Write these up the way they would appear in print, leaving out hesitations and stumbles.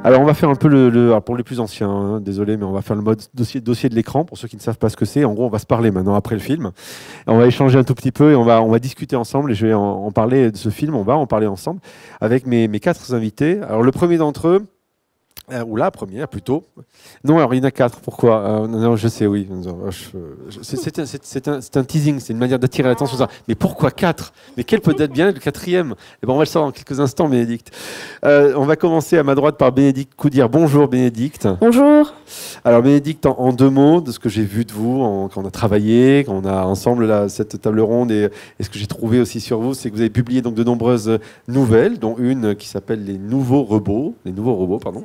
Alors, on va faire un peu alors pour les plus anciens, hein, désolé, mais on va faire le mode dossier de l'écran, pour ceux qui ne savent pas ce que c'est. En gros, on va se parler maintenant après le film. Et on va échanger un tout petit peu et on va discuter ensemble. Et je vais en parler de ce film, on va en parler ensemble avec mes 4 invités. Alors, le premier d'entre eux, ou la première plutôt. Non, alors il y en a 4. Pourquoi non, je sais, oui. C'est un teasing, c'est une manière d'attirer l'attention sur ça. Mais pourquoi 4? Mais quel peut être bien le 4e? Eh ben, on va le savoir dans quelques instants, Bénédicte. On va commencer à ma droite par Bénédicte Coudir. Bonjour Bénédicte. Bonjour. Alors Bénédicte, en 2 mots de ce que j'ai vu de vous, quand on a travaillé, quand on a ensemble cette table ronde, et ce que j'ai trouvé aussi sur vous, c'est que vous avez publié donc de nombreuses nouvelles, dont une qui s'appelle Les Nouveaux Robots, pardon.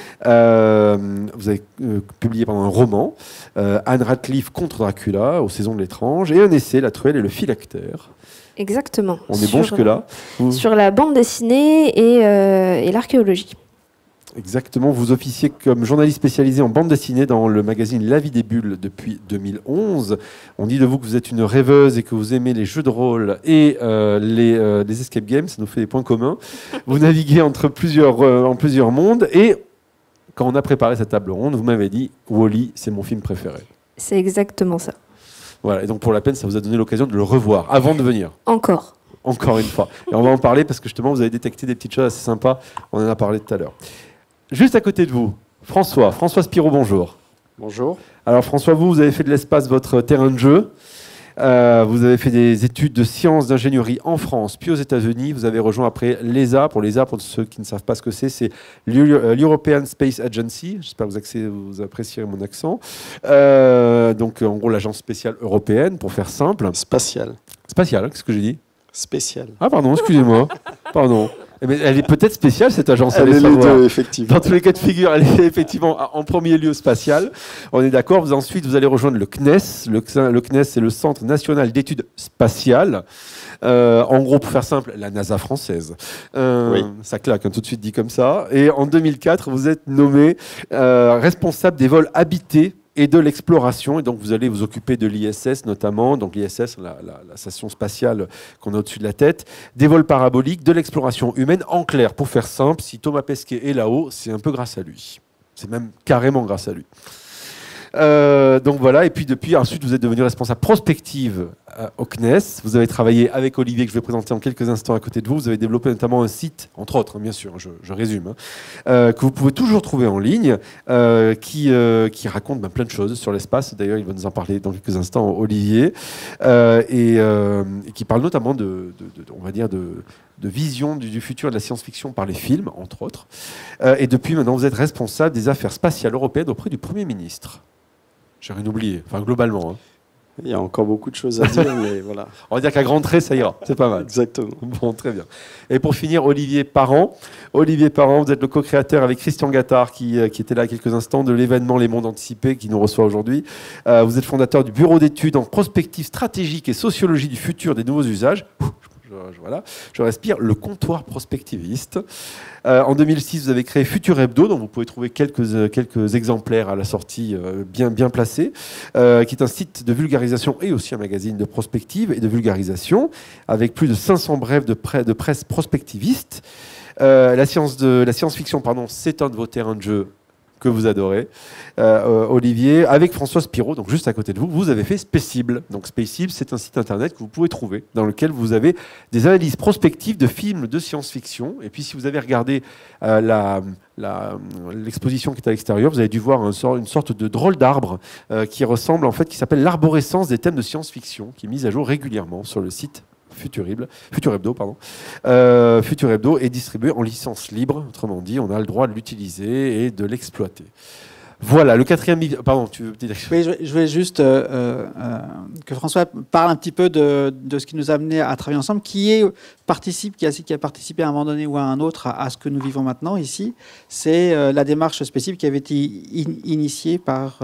Vous avez publié pendant un roman, Anne Radcliffe contre Dracula, aux Saisons de l'étrange, et un essai, La Truelle et le phylactère. Exactement. On est bon jusque-là. Sur la bande dessinée et l'archéologie. Exactement. Vous officiez comme journaliste spécialisé en bande dessinée dans le magazine La Vie des Bulles depuis 2011. On dit de vous que vous êtes une rêveuse et que vous aimez les jeux de rôle et les escape games. Ça nous fait des points communs. Vous naviguez entre plusieurs mondes et quand on a préparé cette table ronde, vous m'avez dit « Wall-E, c'est mon film préféré ». C'est exactement ça. Voilà, et donc pour la peine, ça vous a donné l'occasion de le revoir avant de venir. Encore une fois. Et on va en parler parce que justement, vous avez détecté des petites choses assez sympas. On en a parlé tout à l'heure. Juste à côté de vous, François Spirou, bonjour. Bonjour. Alors François, vous avez fait de l'espace votre terrain de jeu. Vous avez fait des études de sciences d'ingénierie en France, puis aux États-Unis. Vous avez rejoint après l'ESA. Pour l'ESA, pour ceux qui ne savent pas ce que c'est l'European Space Agency. J'espère que vous apprécierez mon accent. Donc, en gros, l'agence spatiale européenne, pour faire simple. Spatiale, qu'est-ce que j'ai dit? Spéciale. Ah, pardon, excusez-moi. Pardon. Mais elle est peut-être spéciale, cette agence. Elle est les deux, effectivement. Dans tous les cas de figure, elle est effectivement en premier lieu spatiale. On est d'accord. Ensuite, vous allez rejoindre le CNES. Le CNES, c'est le Centre national d'études spatiales. En gros, pour faire simple, la NASA française. Oui. Ça claque, hein, tout de suite dit comme ça. Et en 2004, vous êtes nommé responsable des vols habités et de l'exploration. Et donc, vous allez vous occuper de l'ISS notamment. Donc, l'ISS, la station spatiale qu'on a au-dessus de la tête. Des vols paraboliques, de l'exploration humaine. En clair, pour faire simple, si Thomas Pesquet est là-haut, c'est un peu grâce à lui. C'est même carrément grâce à lui. Donc voilà, et puis ensuite vous êtes devenu responsable prospective au CNES. Vous avez travaillé avec Olivier, que je vais présenter en quelques instants à côté de vous. Vous avez développé notamment un site, entre autres, hein, bien sûr, je résume, que vous pouvez toujours trouver en ligne, qui raconte plein de choses sur l'espace. D'ailleurs, il va nous en parler dans quelques instants, Olivier, et qui parle notamment on va dire, de vision du futur de la science-fiction par les films, entre autres. Et depuis maintenant, vous êtes responsable des affaires spatiales européennes auprès du Premier ministre. J'ai rien oublié, enfin globalement. Hein. Il y a encore beaucoup de choses à dire, mais voilà. On va dire qu'à grands traits, ça ira. C'est pas mal. Exactement. Bon, très bien. Et pour finir, Olivier Parent. Olivier Parent, vous êtes le co-créateur avec Christian Gattard, qui était là il y a quelques instants, de l'événement Les Mondes Anticipés, qui nous reçoit aujourd'hui. Vous êtes fondateur du bureau d'études en prospective stratégique et sociologie du futur des nouveaux usages. Voilà, je respire, le comptoir prospectiviste. En 2006, vous avez créé Futur Hebdo, dont vous pouvez trouver quelques exemplaires à la sortie bien placés, qui est un site de vulgarisation et aussi un magazine de prospective et de vulgarisation, avec plus de 500 brèves de presse prospectiviste. La science-fiction, c'est un de vos terrains de jeu que vous adorez, Olivier, avec François Spirou, donc juste à côté de vous, vous avez fait Spécible. Donc Spécible, c'est un site internet que vous pouvez trouver, dans lequel vous avez des analyses prospectives de films de science-fiction. Et puis si vous avez regardé l'exposition qui est à l'extérieur, vous avez dû voir une sorte de drôle d'arbre qui s'appelle l'arborescence des thèmes de science-fiction, qui est mise à jour régulièrement sur le site Futur Hebdo, Futur Hebdo est distribué en licence libre, autrement dit, on a le droit de l'utiliser et de l'exploiter. Voilà, le 4e... Pardon, tu veux dire... Oui, je voulais juste que François parle un petit peu de ce qui nous a amené à travailler ensemble, qui a participé à un moment donné ou à un autre à ce que nous vivons maintenant ici. C'est la démarche spécifique qui avait été initiée par...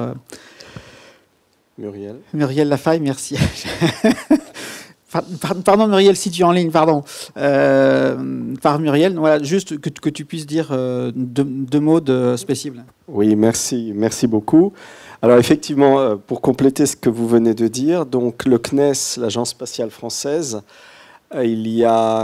Muriel Lafaille, merci. Pardon Muriel, si tu es en ligne, pardon. Par Muriel, voilà, juste que tu puisses dire deux mots de Spécible. Oui, merci beaucoup. Alors effectivement, pour compléter ce que vous venez de dire, donc le CNES, l'Agence spatiale française, il y a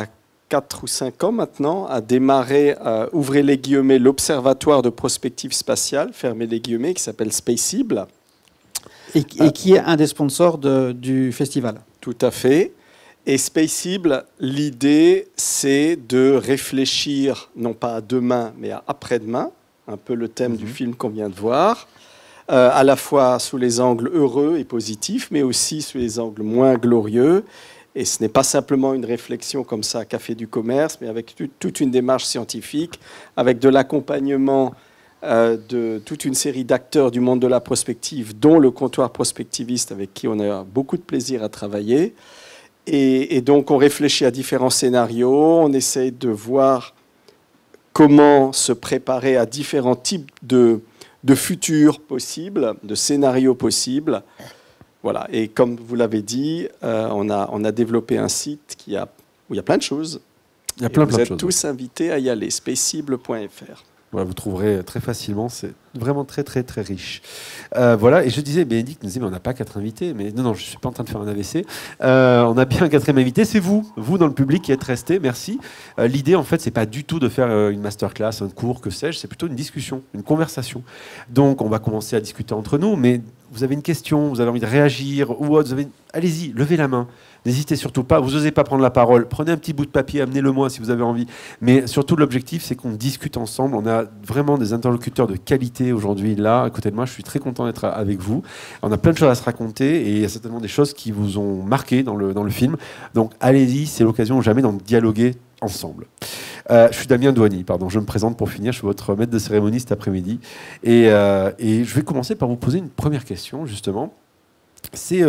4 ou 5 ans maintenant, a démarré, ouvrez les guillemets, l'Observatoire de prospective spatiale, fermez les guillemets, qui s'appelle Spaceable. Et qui est un des sponsors du festival. Tout à fait. Et Spaceable, l'idée, c'est de réfléchir, non pas à demain, mais à après-demain, un peu le thème du film qu'on vient de voir, à la fois sous les angles heureux et positifs, mais aussi sous les angles moins glorieux. Et ce n'est pas simplement une réflexion comme ça, café du commerce, mais avec toute une démarche scientifique, avec de l'accompagnement de toute une série d'acteurs du monde de la prospective, dont le comptoir prospectiviste, avec qui on a beaucoup de plaisir à travailler. Et donc, on réfléchit à différents scénarios, on essaye de voir comment se préparer à différents types de futurs possibles, de scénarios possibles. Voilà. Et comme vous l'avez dit, on a développé un site où il y a plein de choses. Il y a plein de choses. choses. Vous êtes tous invités à y aller, spaceable.fr. Voilà, vous trouverez très facilement, c'est vraiment très très très riche. Voilà, et je disais, Bénédicte nous disait, mais on n'a pas 4 invités, mais non, je ne suis pas en train de faire un AVC. On a bien un 4e invité, c'est vous dans le public qui êtes restés, merci. L'idée, en fait, c'est pas du tout de faire une masterclass, un cours, que sais-je, c'est plutôt une discussion, une conversation. Donc, on va commencer à discuter entre nous, mais vous avez une question, vous avez envie de réagir, ou autre, allez-y, levez la main. N'hésitez surtout pas, vous n'osez pas prendre la parole, prenez un petit bout de papier, amenez-le-moi si vous avez envie. Mais surtout, l'objectif, c'est qu'on discute ensemble. On a vraiment des interlocuteurs de qualité aujourd'hui là, à côté de moi. Je suis très content d'être avec vous. On a plein de choses à se raconter et il y a certainement des choses qui vous ont marqué dans le film. Donc allez-y, c'est l'occasion ou jamais d'en dialoguer ensemble. Je suis Damien Douani, pardon, je me présente pour finir, je suis votre maître de cérémonie cet après-midi. Et je vais commencer par vous poser une première question, justement. C'est...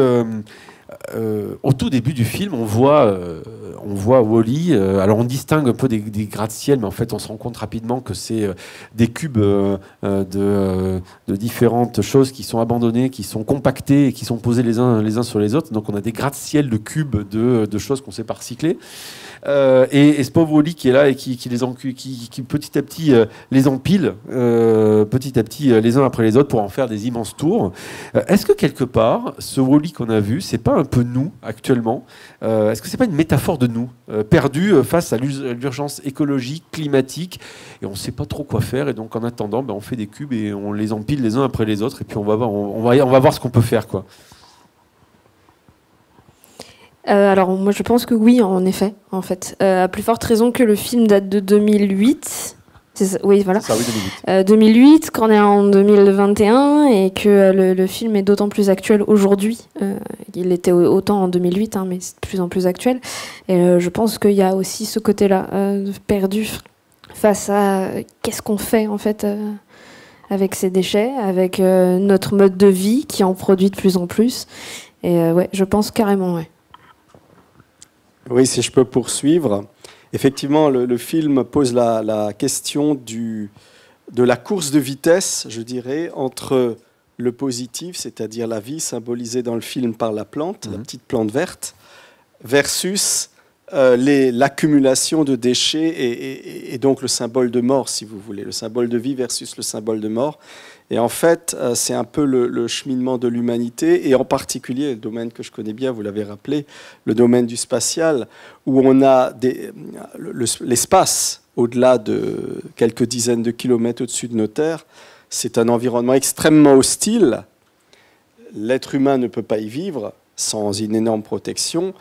au tout début du film, on voit Wall-E. Alors on distingue un peu des gratte-ciel, mais en fait on se rend compte rapidement que c'est des cubes de différentes choses qui sont abandonnées, qui sont compactées et qui sont posées les uns sur les autres. Donc on a des gratte-ciel de cubes de choses qu'on ne sait pas recycler. Et ce pauvre Wall-E qui est là et qui petit à petit les empile, petit à petit les uns après les autres pour en faire des immenses tours. Est-ce que quelque part, ce Wall-E qu'on a vu, c'est pas un peu nous actuellement? Est-ce que c'est pas une métaphore de nous, perdus face à l'urgence écologique, climatique, et on ne sait pas trop quoi faire, et donc en attendant, on fait des cubes et on les empile les uns après les autres, et puis on va voir ce qu'on peut faire, quoi. Alors moi je pense que oui, en effet, en fait. À plus forte raison que le film date de 2008. Oui, voilà. Ça, oui, 2008. 2008, qu'on est en 2021 et que le film est d'autant plus actuel aujourd'hui. Il était autant en 2008, mais c'est de plus en plus actuel. Et je pense qu'il y a aussi ce côté-là, perdu face à qu'est-ce qu'on fait en fait avec ces déchets, avec notre mode de vie qui en produit de plus en plus. Et ouais, je pense carrément, ouais. Oui, si je peux poursuivre. Effectivement, le film pose la question de la course de vitesse, je dirais, entre le positif, c'est-à-dire la vie symbolisée dans le film par la plante, la petite plante verte, versus l'accumulation de déchets et donc le symbole de mort, si vous voulez, le symbole de vie versus le symbole de mort. Et en fait, c'est un peu le cheminement de l'humanité, et en particulier le domaine que je connais bien, vous l'avez rappelé, le domaine du spatial, où on a l'espace au-delà de quelques dizaines de kilomètres au-dessus de nos terres. C'est un environnement extrêmement hostile. L'être humain ne peut pas y vivre sans une énorme protection.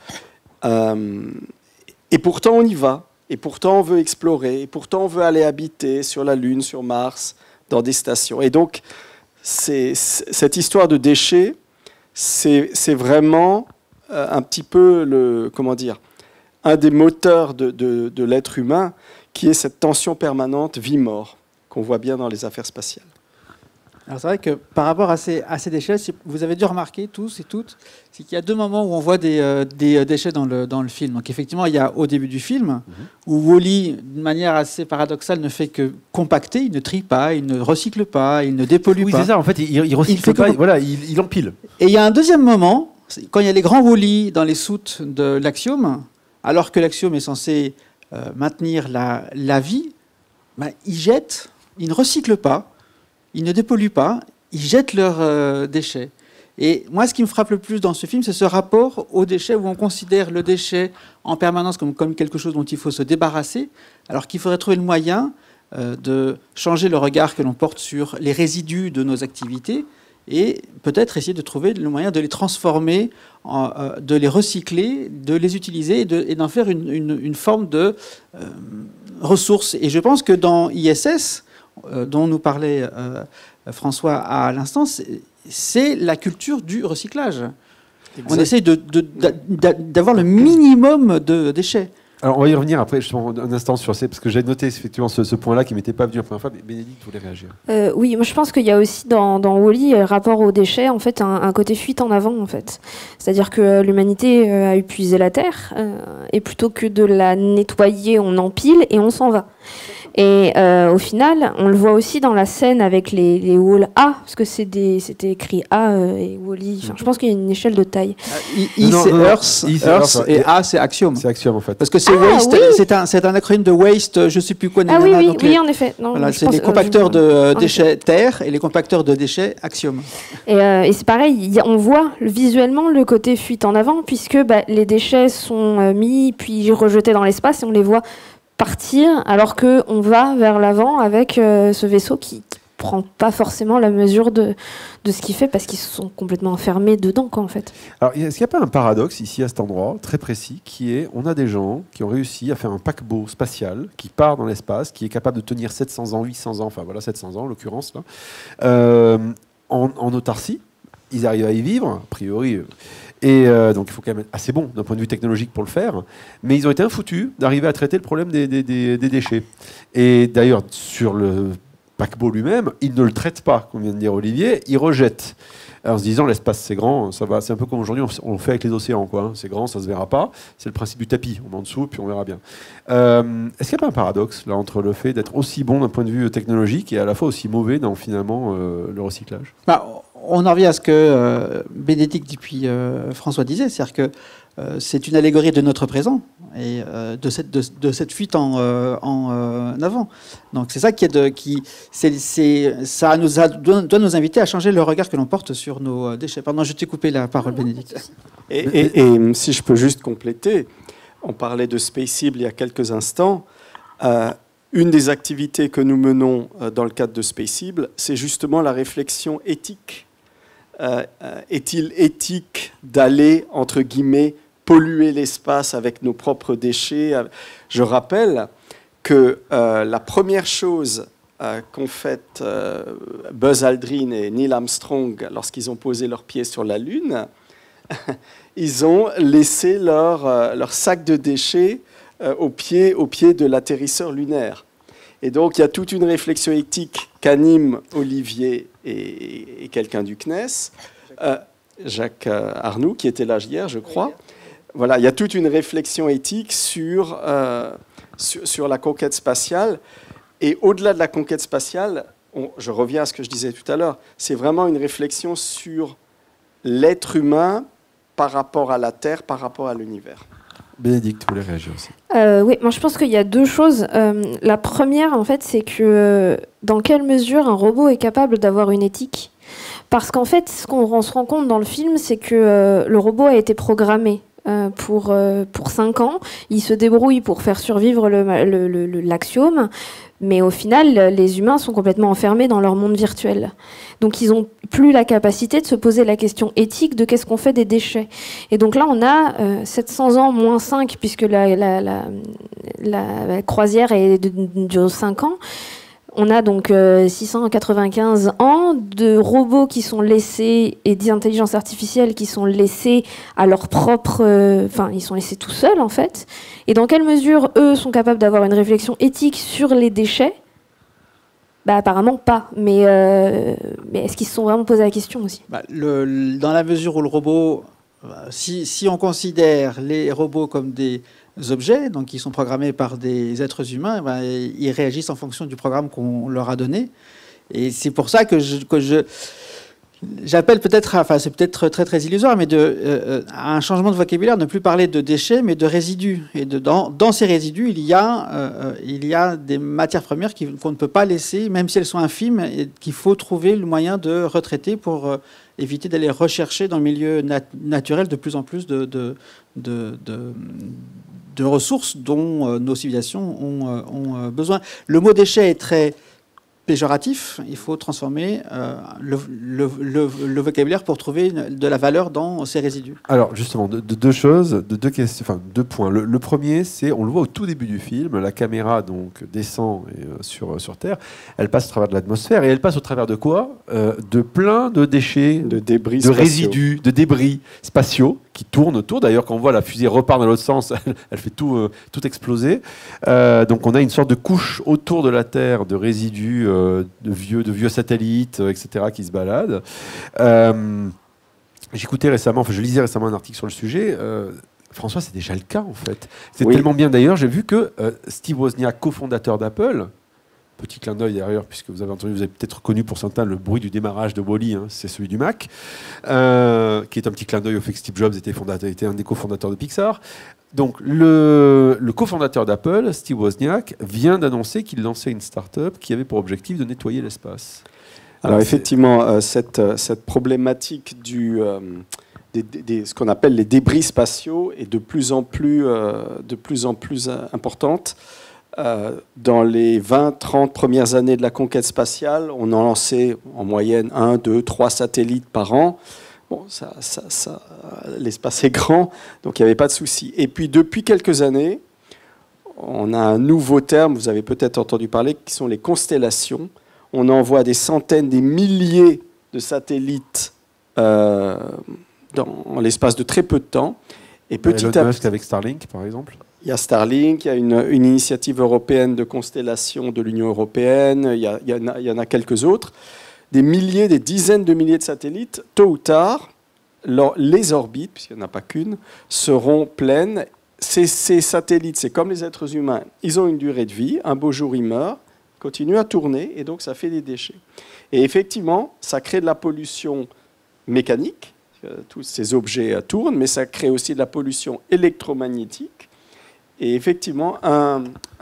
Et pourtant, on y va. Et pourtant, on veut explorer. Et pourtant, on veut aller habiter sur la Lune, sur Mars, dans des stations. Et donc, cette histoire de déchets, c'est vraiment un petit peu un des moteurs de l'être humain, qui est cette tension permanente vie-mort qu'on voit bien dans les affaires spatiales. Alors c'est vrai que par rapport à ces déchets, vous avez dû remarquer tous et toutes, c'est qu'il y a 2 moments où on voit des déchets dans le film. Donc effectivement, il y a au début du film, où Wall-E, d'une manière assez paradoxale, ne fait que compacter, il ne trie pas, il ne recycle pas, il ne dépollue pas. Oui, c'est ça, en fait, il recycle pas, voilà, il empile. Et il y a un deuxième moment, quand il y a les grands Wall-E dans les soutes de l'Axiome, alors que l'Axiome est censé maintenir la vie, ils jettent, ils ne recyclent pas, ils ne dépolluent pas, ils jettent leurs déchets. Et moi, ce qui me frappe le plus dans ce film, c'est ce rapport au déchet, où on considère le déchet en permanence comme quelque chose dont il faut se débarrasser, alors qu'il faudrait trouver le moyen de changer le regard que l'on porte sur les résidus de nos activités, et peut-être essayer de trouver le moyen de les transformer, de les recycler, de les utiliser et d'en faire une forme de ressource. Et je pense que dans ISS, dont nous parlait François à l'instant, c'est la culture du recyclage. Exact. On essaye d'avoir le minimum de déchets. Alors, on va y revenir après, justement, un instant sur ça, parce que j'ai noté effectivement ce point-là qui ne m'était pas venu la première fois. Mais Bénédicte voulait réagir. Oui, moi je pense qu'il y a aussi dans Wall-E, rapport aux déchets, en fait, un côté fuite en avant, en fait. C'est-à-dire que l'humanité a épuisé la Terre, et plutôt que de la nettoyer, on empile et on s'en va. Et au final, on le voit aussi dans la scène avec les halls A, parce que c'était écrit A et Wall-E. Enfin, je pense qu'il y a une échelle de taille. I c'est Earth, et A c'est Axiom. C'est Axiom en fait. Parce que c'est Waste, oui. c'est un acronyme de Waste, je ne sais plus quoi. Ah oui, oui, donc oui, en effet. Non, voilà, c'est les compacteurs de déchets Terre et les compacteurs de déchets Axiom. Et c'est pareil, on voit visuellement le côté fuite en avant, puisque les déchets sont mis puis rejetés dans l'espace et on les voit partir, alors qu'on va vers l'avant avec ce vaisseau qui prend pas forcément la mesure de ce qu'il fait, parce qu'ils sont complètement enfermés dedans, quoi, en fait. Alors, est-ce qu'il n'y a pas un paradoxe ici, à cet endroit, très précis, qui est, on a des gens qui ont réussi à faire un paquebot spatial qui part dans l'espace, qui est capable de tenir 700 ans, 800 ans, enfin voilà, 700 ans en l'occurrence, là, en autarcie. Ils arrivent à y vivre, a priori... Et donc il faut quand même être assez bon d'un point de vue technologique pour le faire. Mais ils ont été infoutus d'arriver à traiter le problème des déchets. Et d'ailleurs, sur le paquebot lui-même, ils ne le traitent pas, comme vient de dire Olivier, ils rejettent. En se disant, l'espace c'est grand, ça va. C'est un peu comme aujourd'hui, on le fait avec les océans, quoi, hein. C'est grand, ça se verra pas. C'est le principe du tapis. On met en dessous, puis on verra bien. Est-ce qu'il n'y a pas un paradoxe là, entre le fait d'être aussi bon d'un point de vue technologique et à la fois aussi mauvais dans finalement le recyclage? On en revient à ce que Bénédicte puis François disait, c'est-à-dire que c'est une allégorie de notre présent et de cette fuite en avant. Donc c'est ça ça doit nous inviter à changer le regard que l'on porte sur nos déchets. Pardon, je t'ai coupé la parole, Bénédicte. Et si je peux juste compléter, on parlait de Spaceable il y a quelques instants. Une des activités que nous menons dans le cadre de Spaceable, c'est justement la réflexion éthique. Est-il éthique d'aller, entre guillemets, polluer l'espace avec nos propres déchets? Je rappelle que la première chose qu'ont faite Buzz Aldrin et Neil Armstrong lorsqu'ils ont posé leurs pieds sur la Lune, ils ont laissé leur sac de déchets au pied de l'atterrisseur lunaire. Et donc, il y a toute une réflexion éthique qu'anime Olivier et quelqu'un du CNES, Jacques Arnoux, qui était là hier, je crois. Voilà, il y a toute une réflexion éthique sur la conquête spatiale. Et au-delà de la conquête spatiale, je reviens à ce que je disais tout à l'heure, c'est vraiment une réflexion sur l'être humain par rapport à la Terre, par rapport à l'univers. Bénédicte, vous voulez réagir aussi? Oui, moi je pense qu'il y a deux choses. La première, en fait, c'est que dans quelle mesure un robot est capable d'avoir une éthique? Parce qu'en fait, ce qu'on se rend compte dans le film, c'est que le robot a été programmé pour 5 ans. Il se débrouille pour faire survivre l'Axiom. Mais au final, les humains sont complètement enfermés dans leur monde virtuel. Donc ils n'ont plus la capacité de se poser la question éthique de qu'est-ce qu'on fait des déchets. Et donc là, on a 700 ans moins 5, puisque la croisière dure 5 ans. On a donc 695 ans de robots qui sont laissés et d'intelligence artificielle qui sont laissés à leur propre... Enfin, ils sont laissés tout seuls, en fait. Et dans quelle mesure, eux, sont capables d'avoir une réflexion éthique sur les déchets? Apparemment pas. Mais est-ce qu'ils se sont vraiment posé la question aussi? Dans la mesure où le robot... Si on considère les robots comme des objets, donc qui sont programmés par des êtres humains, ils réagissent en fonction du programme qu'on leur a donné. Et c'est pour ça que j'appelle peut-être, enfin c'est peut-être très très illusoire, mais à un changement de vocabulaire, ne plus parler de déchets, mais de résidus. Et dans ces résidus, il y a des matières premières qu'on ne peut pas laisser, même si elles sont infimes, et qu'il faut trouver le moyen de retraiter pour éviter d'aller rechercher dans le milieu naturel de plus en plus de ressources dont nos civilisations ont besoin. Le mot déchet est très péjoratif. Il faut transformer le vocabulaire pour trouver de la valeur dans ces résidus. Alors justement, deux choses, deux questions, enfin 2 points. Le premier, c'est, on le voit au tout début du film, la caméra donc descend sur Terre, elle passe au travers de l'atmosphère et elle passe au travers de quoi? De plein de déchets, de débris, de résidus, de débris spatiaux qui tournent autour. D'ailleurs, quand on voit la fusée repart dans l'autre sens, elle fait tout exploser. Donc on a une sorte de couche autour de la Terre de résidus, de vieux satellites, etc., qui se baladent. J'écoutais récemment, enfin je lisais récemment un article sur le sujet. François, c'est déjà le cas en fait. C'est tellement bien d'ailleurs, j'ai vu que Steve Wozniak, cofondateur d'Apple, petit clin d'œil d'ailleurs, puisque vous avez peut-être reconnu pour certains le bruit du démarrage de Wall-E, hein, c'est celui du Mac, qui est un petit clin d'œil au fait que Steve Jobs était un des cofondateurs de Pixar. Donc le cofondateur d'Apple, Steve Wozniak, vient d'annoncer qu'il lançait une start-up qui avait pour objectif de nettoyer l'espace. Alors effectivement, cette problématique ce qu'on appelle les débris spatiaux est de plus en plus importante. Dans les 20-30 premières années de la conquête spatiale, on en lançait en moyenne 1, 2, 3 satellites par an. Bon, l'espace est grand, donc il n'y avait pas de souci. Et puis depuis quelques années, on a un nouveau terme, vous avez peut-être entendu parler, qui sont les constellations. On envoie des centaines, des milliers de satellites dans l'espace de très peu de temps. Et petit Elon Musk avec Starlink, par exemple. Il y a Starlink, il y a une initiative européenne de constellation de l'Union européenne, il y en a quelques autres. Des milliers, des dizaines de milliers de satellites, tôt ou tard, les orbites, puisqu'il n'y en a pas qu'une, seront pleines. Ces satellites, c'est comme les êtres humains, ils ont une durée de vie, un beau jour ils meurent, continuent à tourner, et donc ça fait des déchets. Et effectivement, ça crée de la pollution mécanique, tous ces objets tournent, mais ça crée aussi de la pollution électromagnétique. Et effectivement, un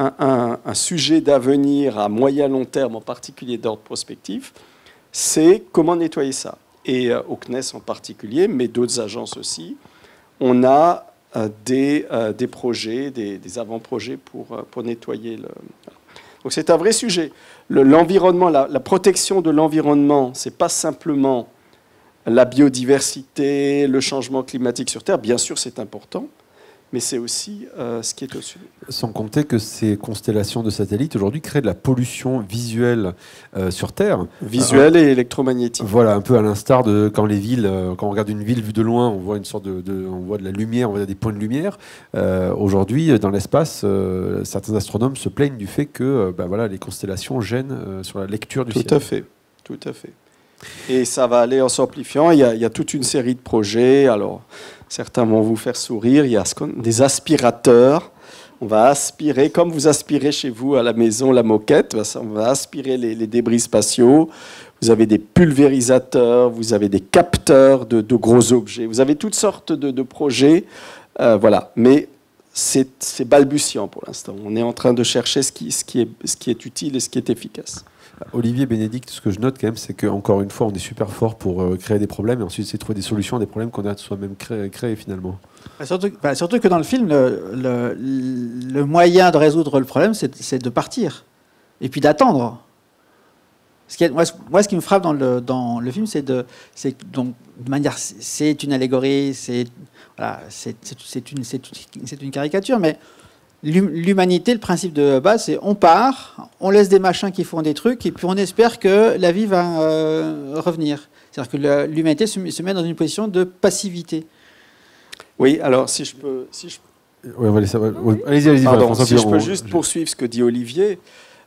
sujet d'avenir à moyen long terme, en particulier d'ordre prospectif, c'est comment nettoyer ça. Et au CNES en particulier, mais d'autres agences aussi, on a des projets, des avant-projets pour nettoyer le... Donc c'est un vrai sujet. L'environnement, la protection de l'environnement, ce n'est pas simplement la biodiversité, le changement climatique sur Terre. Bien sûr, c'est important, mais c'est aussi ce qui est au-dessus. Sans compter que ces constellations de satellites aujourd'hui créent de la pollution visuelle sur Terre. Visuelle et électromagnétique. Voilà, un peu à l'instar de quand les villes, quand on regarde une ville vue de loin, on voit une sorte on voit de la lumière, on voit des points de lumière. Aujourd'hui, dans l'espace, certains astronomes se plaignent du fait que voilà, les constellations gênent sur la lecture du ciel. Tout à fait, tout à fait. Et ça va aller en s'amplifiant. Il y a toute une série de projets. Alors, certains vont vous faire sourire. Il y a des aspirateurs. On va aspirer, comme vous aspirez chez vous à la maison la moquette, on va aspirer les débris spatiaux. Vous avez des pulvérisateurs, vous avez des capteurs de gros objets. Vous avez toutes sortes de projets. Voilà. Mais c'est balbutiant pour l'instant. On est en train de chercher ce qui est utile et ce qui est efficace. Olivier, Bénédicte, ce que je note quand même, c'est qu'encore une fois, on est super fort pour créer des problèmes et ensuite c'est trouver des solutions à des problèmes qu'on a soi-même créés finalement. Surtout que dans le film, le moyen de résoudre le problème, c'est de partir et puis d'attendre. Moi, ce qui me frappe dans le film, c'est donc de manière, c'est une allégorie, c'est une caricature, mais l'humanité, le principe de base, c'est on part, on laisse des machins qui font des trucs, et puis on espère que la vie va revenir. C'est-à-dire que l'humanité se met dans une position de passivité. Oui, alors si je peux... Ouais, allez-y. Pardon, si je peux juste poursuivre ce que dit Olivier.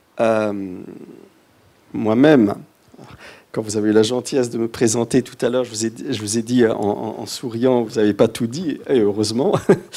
Moi-même, quand vous avez eu la gentillesse de me présenter tout à l'heure, je vous ai dit en souriant, vous n'avez pas tout dit, et heureusement.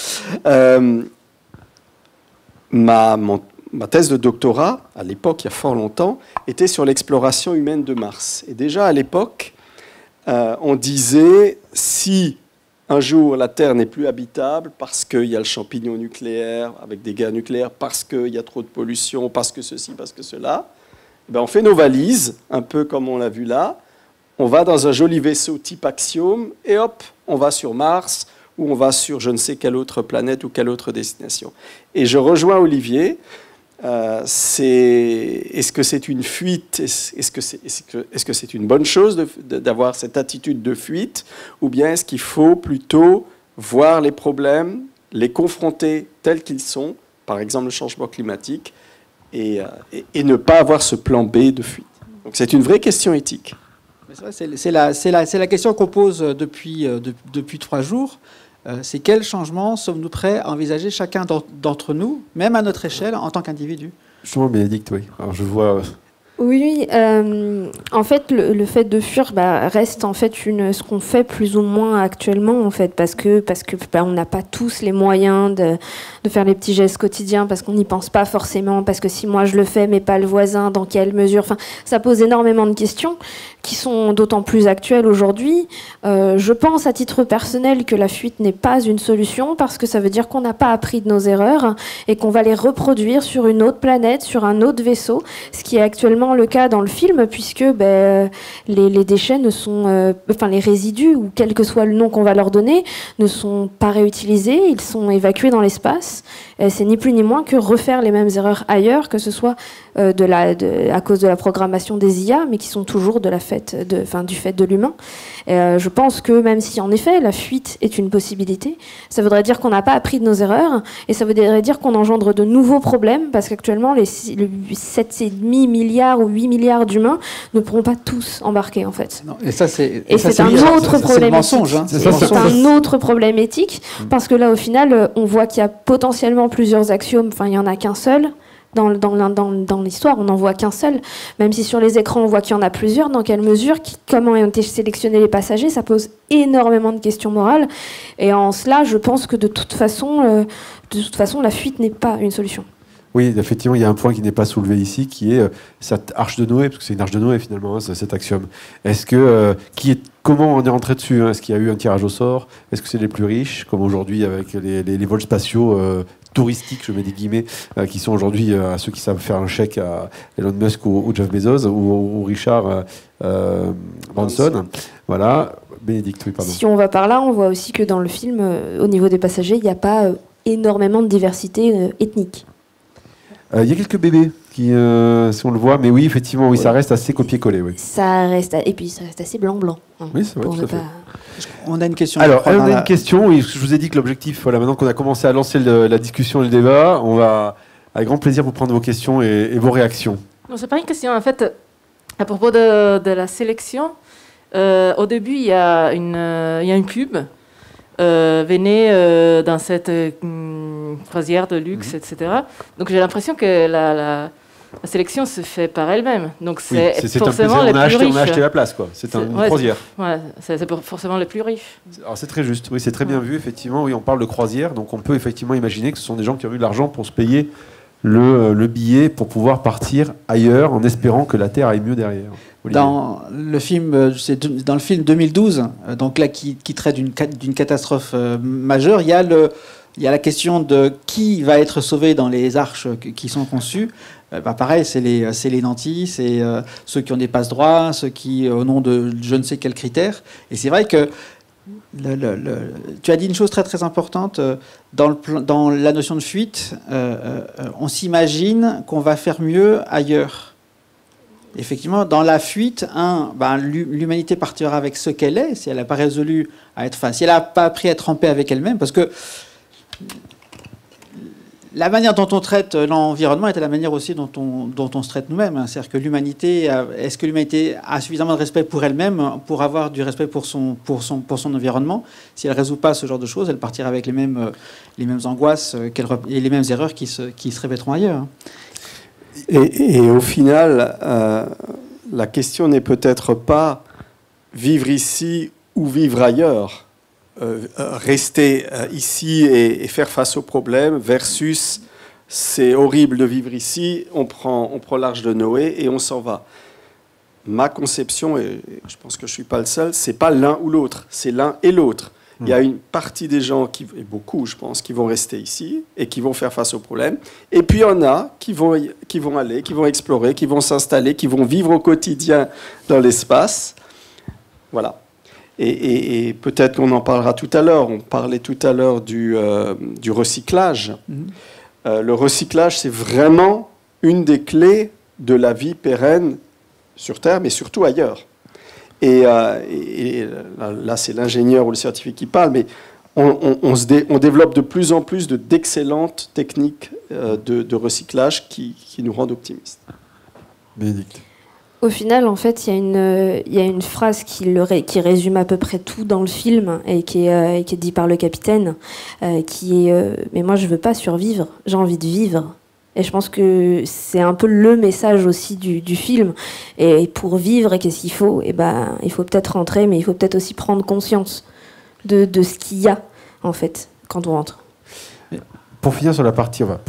Ma thèse de doctorat, à l'époque, il y a fort longtemps, était sur l'exploration humaine de Mars. Et déjà, à l'époque, on disait, si un jour la Terre n'est plus habitable, parce qu'il y a le champignon nucléaire, avec des guerres nucléaires, parce qu'il y a trop de pollution, parce que ceci, parce que cela, ben on fait nos valises, un peu comme on l'a vu là, on va dans un joli vaisseau type Axiom, et hop, on va sur Mars, ou on va sur je ne sais quelle autre planète ou quelle autre destination. Et je rejoins Olivier. Est-ce que c'est une fuite? Est-ce que c'est une bonne chose d'avoir cette attitude de fuite? Ou bien est-ce qu'il faut plutôt voir les problèmes, les confronter tels qu'ils sont, par exemple le changement climatique, et ne pas avoir ce plan B de fuite? Donc c'est une vraie question éthique. C'est la question qu'on pose depuis 3 jours. C'est quel changement sommes-nous prêts à envisager chacun d'entre nous, même à notre échelle, en tant qu'individu? Justement, Bénédicte, oui. Alors, je vois... Oui, en fait, le fait de fuir reste en fait ce qu'on fait plus ou moins actuellement, en fait, parce que on n'a pas tous les moyens de faire les petits gestes quotidiens, parce qu'on n'y pense pas forcément, parce que si moi je le fais mais pas le voisin, dans quelle mesure? Enfin, ça pose énormément de questions qui sont d'autant plus actuelles aujourd'hui. Je pense à titre personnel que la fuite n'est pas une solution, parce que ça veut dire qu'on n'a pas appris de nos erreurs et qu'on va les reproduire sur une autre planète, sur un autre vaisseau, ce qui est actuellement le cas dans le film, puisque les déchets ne sont, les résidus, ou quel que soit le nom qu'on va leur donner, ne sont pas réutilisés, ils sont évacués dans l'espace. C'est ni plus ni moins que refaire les mêmes erreurs ailleurs, que ce soit à cause de la programmation des IA, mais qui sont toujours du fait de l'humain. Je pense que même si en effet la fuite est une possibilité, ça voudrait dire qu'on n'a pas appris de nos erreurs, et ça voudrait dire qu'on engendre de nouveaux problèmes, parce qu'actuellement les 7,5 milliards ou 8 milliards d'humains ne pourront pas tous embarquer, en fait. Non, et c'est un autre problème mensonge. Hein. C'est un autre problème éthique, parce que là, au final, on voit qu'il y a potentiellement plusieurs axiomes. Enfin, il n'y en a qu'un seul. Dans l'histoire, on n'en voit qu'un seul. Même si sur les écrans, on voit qu'il y en a plusieurs, dans quelle mesure, comment ont été sélectionnés les passagers, ça pose énormément de questions morales. Et en cela, je pense que de toute façon, la fuite n'est pas une solution. Oui, effectivement, il y a un point qui n'est pas soulevé ici, qui est cette arche de Noé, parce que c'est une arche de Noé finalement, cet axiome. Est-ce que comment on est rentré dessus, hein? Est-ce qu'il y a eu un tirage au sort? Est-ce que c'est les plus riches, comme aujourd'hui avec les vols spatiaux touristiques, je mets des guillemets, qui sont aujourd'hui à ceux qui savent faire un chèque à Elon Musk ou Jeff Bezos ou Richard Branson. Voilà. Bénédicte, oui, pardon. Si on va par là, on voit aussi que dans le film, au niveau des passagers, il n'y a pas énormément de diversité ethnique. Il y a quelques bébés qui, si on le voit, mais oui, effectivement, oui, ça reste assez copier-coller. Oui. Et puis ça reste assez blanc-blanc. Hein, oui, c'est vrai, tout à fait. On a une question. Alors, on a une question. Oui, je vous ai dit que l'objectif, voilà, maintenant qu'on a commencé à lancer la discussion et le débat, on va, avec grand plaisir, vous prendre vos questions et vos réactions. Non, c'est pas une question. En fait, à propos de la sélection, au début, il y a une pub. Venez dans cette croisière de luxe, etc. Donc j'ai l'impression que la sélection se fait par elle-même. Donc c'est forcément les plus riches. On a acheté la place, quoi. C'est une croisière. Ouais, c'est forcément les plus riches. Alors c'est très juste. Oui, c'est très bien vu. Effectivement, oui, on parle de croisière, donc on peut effectivement imaginer que ce sont des gens qui ont eu de l'argent pour se payer le billet pour pouvoir partir ailleurs, en espérant que la Terre aille mieux derrière. Olivier. Dans le film 2012, donc là qui traite d'une catastrophe majeure, il y a la question de qui va être sauvé dans les arches qui sont conçues. Pareil, c'est les nantis, c'est ceux qui ont des passe-droits, ceux qui, au nom de je ne sais quels critères. Et c'est vrai que tu as dit une chose très très importante dans la notion de fuite. On s'imagine qu'on va faire mieux ailleurs. Effectivement, dans la fuite, l'humanité partira avec ce qu'elle est, si elle n'a pas résolu à être, si elle n'a pas appris à être en paix avec elle-même, parce que la manière dont on traite l'environnement est la manière aussi dont on se traite nous-mêmes. C'est-à-dire que est-ce que l'humanité a suffisamment de respect pour elle-même pour avoir du respect pour son environnement? Si elle ne résout pas ce genre de choses, elle partira avec les mêmes angoisses et les mêmes erreurs qui se répéteront ailleurs. Et au final, la question n'est peut-être pas vivre ici ou vivre ailleurs. Rester ici et faire face aux problèmes versus c'est horrible de vivre ici, on prend l'arche de Noé et on s'en va. Ma conception, et je pense que je ne suis pas le seul, c'est pas l'un ou l'autre, c'est l'un et l'autre. Il y a une partie des gens, et beaucoup je pense, qui vont rester ici et qui vont faire face aux problèmes. Et puis il y en a qui vont aller, qui vont explorer, qui vont s'installer, qui vont vivre au quotidien dans l'espace. Voilà. Et peut-être qu'on en parlera tout à l'heure. On parlait tout à l'heure du recyclage. Le recyclage, c'est vraiment une des clés de la vie pérenne sur Terre, mais surtout ailleurs. Et là, c'est l'ingénieur ou le scientifique qui parle, mais on développe de plus en plus d'excellentes techniques de recyclage qui nous rendent optimistes. Bénédicte. Au final, en fait, il y a une phrase qui résume à peu près tout dans le film et qui est dit par le capitaine, qui est mais moi, je veux pas survivre, j'ai envie de vivre. Et je pense que c'est un peu le message aussi du film. Et pour vivre, qu'est-ce qu'il faut ? Eh ben, il faut peut-être rentrer, mais il faut peut-être aussi prendre conscience de ce qu'il y a, en fait, quand on rentre. Pour finir sur la partie, on va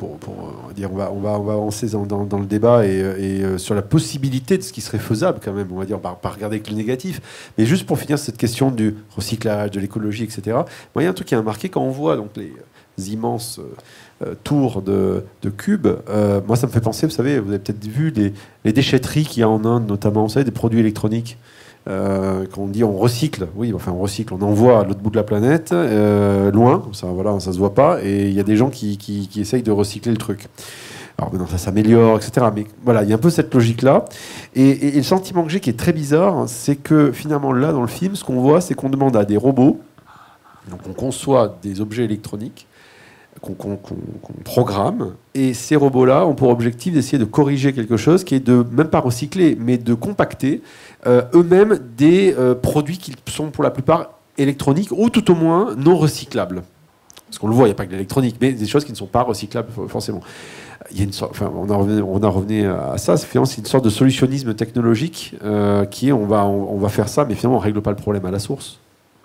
avancer dans le débat et sur la possibilité de ce qui serait faisable quand même, on va dire, pas regarder que le négatif, mais juste pour finir cette question du recyclage, de l'écologie, etc. Moi, il y a un truc qui m'a marqué quand on voit donc les immenses tours de cubes. Moi, ça me fait penser, vous savez, vous avez peut-être vu les déchetteries qu'il y a en Inde, notamment, vous savez, des produits électroniques. Quand on dit on recycle, oui, enfin on recycle, on envoie à l'autre bout de la planète, loin, ça, voilà, ça se voit pas, et il y a des gens qui essayent de recycler le truc. Alors maintenant ça s'améliore, etc. Mais voilà, il y a un peu cette logique-là. Et le sentiment que j'ai qui est très bizarre, c'est que finalement là dans le film, ce qu'on voit, c'est qu'on demande à des robots, donc on conçoit des objets électroniques, qu'on programme, et ces robots-là ont pour objectif d'essayer de corriger quelque chose qui est de, même pas recycler, mais de compacter eux-mêmes des produits qui sont pour la plupart électroniques, ou tout au moins non recyclables. Parce qu'on le voit, il n'y a pas que l'électronique, mais des choses qui ne sont pas recyclables forcément. Il y a une sorte, enfin, on en revenait à ça, c'est une sorte de solutionnisme technologique qui est on va faire ça, mais finalement on ne règle pas le problème à la source.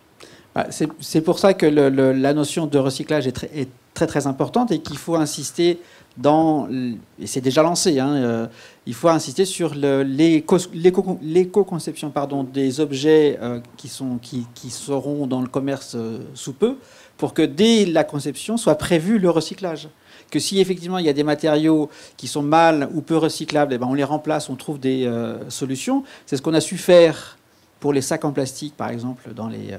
C'est pour ça que la notion de recyclage est très très importante et qu'il faut insister et c'est déjà lancé, il faut insister sur l'éco-conception des objets qui seront dans le commerce sous peu, pour que dès la conception soit prévu le recyclage. Que si effectivement il y a des matériaux qui sont mal ou peu recyclables, eh ben on les remplace, on trouve des solutions. C'est ce qu'on a su faire pour les sacs en plastique, par exemple, dans les...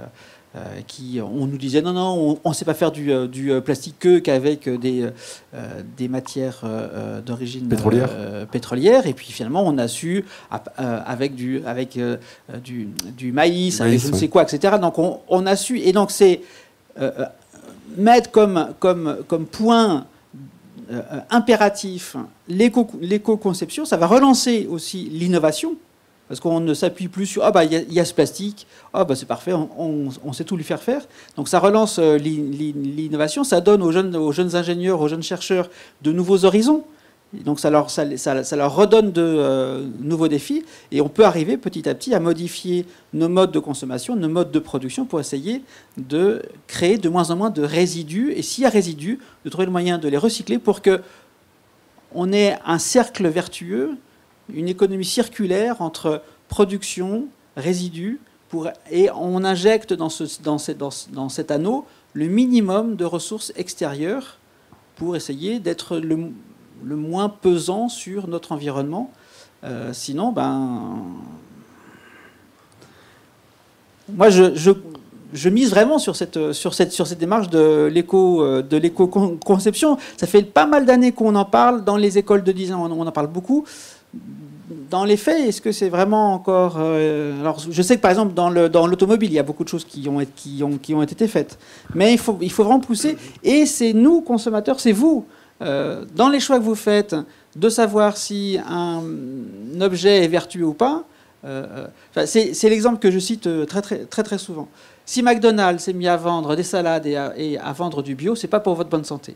on nous disait non, on ne sait pas faire du plastique qu'avec des matières d'origine pétrolière. Et puis finalement, on a su avec du maïs, avec je ne sais quoi, etc. Donc on a su, et donc c'est mettre comme point impératif l'éco-conception. Ça va relancer aussi l'innovation. Parce qu'on ne s'appuie plus sur il y a ce plastique, c'est parfait, on sait tout lui faire faire. Donc ça relance l'innovation, ça donne aux jeunes ingénieurs, aux jeunes chercheurs de nouveaux horizons. Et donc ça leur redonne de nouveaux défis, et on peut arriver petit à petit à modifier nos modes de consommation, nos modes de production pour essayer de créer de moins en moins de résidus, et s'il y a résidus, de trouver le moyen de les recycler pour qu'on ait un cercle vertueux, une économie circulaire entre production, résidus, et on injecte dans cet anneau le minimum de ressources extérieures pour essayer d'être le moins pesant sur notre environnement. Sinon, moi, je mise vraiment sur cette démarche de l'éco-conception. Ça fait pas mal d'années qu'on en parle. Dans les écoles de design, on en parle beaucoup. Dans les faits, est-ce que c'est vraiment encore... alors, je sais que, par exemple, dans l'automobile, il y a beaucoup de choses qui ont été faites. Mais il faut vraiment pousser. Et c'est nous, consommateurs, c'est vous, dans les choix que vous faites, de savoir si un objet est vertueux ou pas. C'est l'exemple que je cite très, très, très, très souvent. Si McDonald's s'est mis à vendre des salades et à vendre du bio, c'est pas pour votre bonne santé.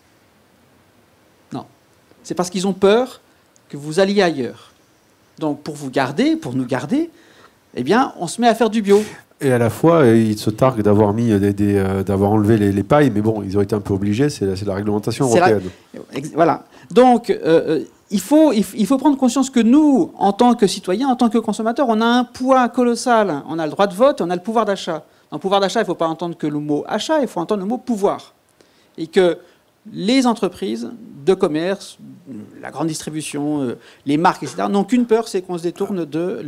Non. C'est parce qu'ils ont peur que vous alliez ailleurs. Donc, pour nous garder, eh bien, on se met à faire du bio. Et à la fois, ils se targuent d'avoir d'avoir enlevé les pailles, mais bon, ils ont été un peu obligés, c'est la réglementation européenne. Voilà. Donc, il faut prendre conscience que nous, en tant que citoyens, en tant que consommateurs, on a un poids colossal. On a le droit de vote, on a le pouvoir d'achat. Dans le pouvoir d'achat, il ne faut pas entendre que le mot achat, il faut entendre le mot pouvoir. Et que les entreprises de commerce, la grande distribution, les marques, etc., n'ont qu'une peur, c'est qu'on se détourne de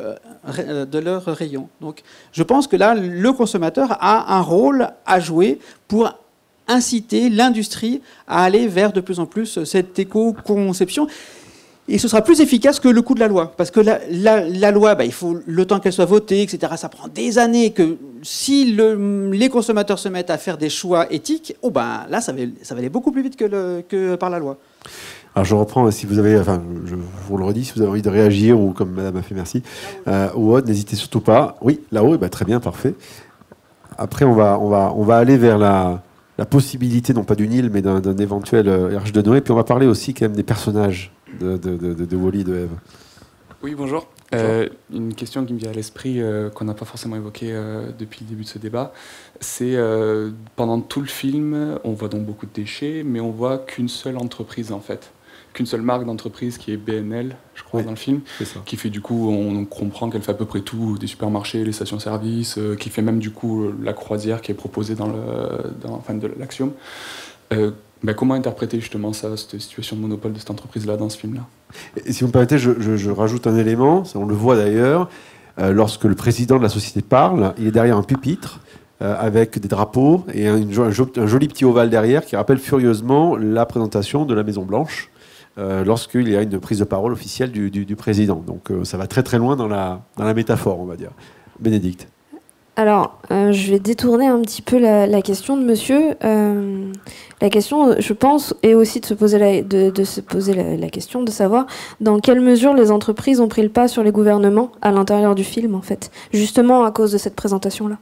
leur rayon. Donc, je pense que là, le consommateur a un rôle à jouer pour inciter l'industrie à aller vers de plus en plus cette éco-conception. Et ce sera plus efficace que le coût de la loi. Parce que la loi, il faut le temps qu'elle soit votée, etc. Ça prend des années. Que si les consommateurs se mettent à faire des choix éthiques, là, ça va aller beaucoup plus vite que par la loi. Alors je reprends, si vous avez, je vous le redis, si vous avez envie de réagir, ou comme Madame a fait, merci, ou autre, n'hésitez surtout pas. Oui, là-haut, très bien, parfait. Après, on va aller vers la possibilité, non pas d'une île, mais d'un éventuel Arche de Noé. Puis on va parler aussi quand même des personnages de Wall-E, de Eve. Oui, bonjour. Une question qui me vient à l'esprit, qu'on n'a pas forcément évoquée depuis le début de ce débat, c'est pendant tout le film, on voit donc beaucoup de déchets, mais on voit qu'une seule entreprise en fait, qu'une seule marque d'entreprise qui est BNL, je crois, dans le film, qui fait du coup, on comprend qu'elle fait à peu près tout, des supermarchés, les stations-service, qui fait même du coup la croisière qui est proposée dans de l'Axiom. Comment interpréter justement ça, cette situation de monopole de cette entreprise-là dans ce film-là? Et si vous me permettez, je rajoute un élément, on le voit d'ailleurs, lorsque le président de la société parle, il est derrière un pupitre avec des drapeaux et un joli petit ovale derrière qui rappelle furieusement la présentation de la Maison-Blanche lorsqu'il y a une prise de parole officielle du président. Donc ça va très très loin dans la métaphore, on va dire. Bénédicte. Alors, je vais détourner un petit peu la question de monsieur. La question, je pense, est aussi de se poser la question de savoir dans quelle mesure les entreprises ont pris le pas sur les gouvernements à l'intérieur du film, en fait, justement à cause de cette présentation-là.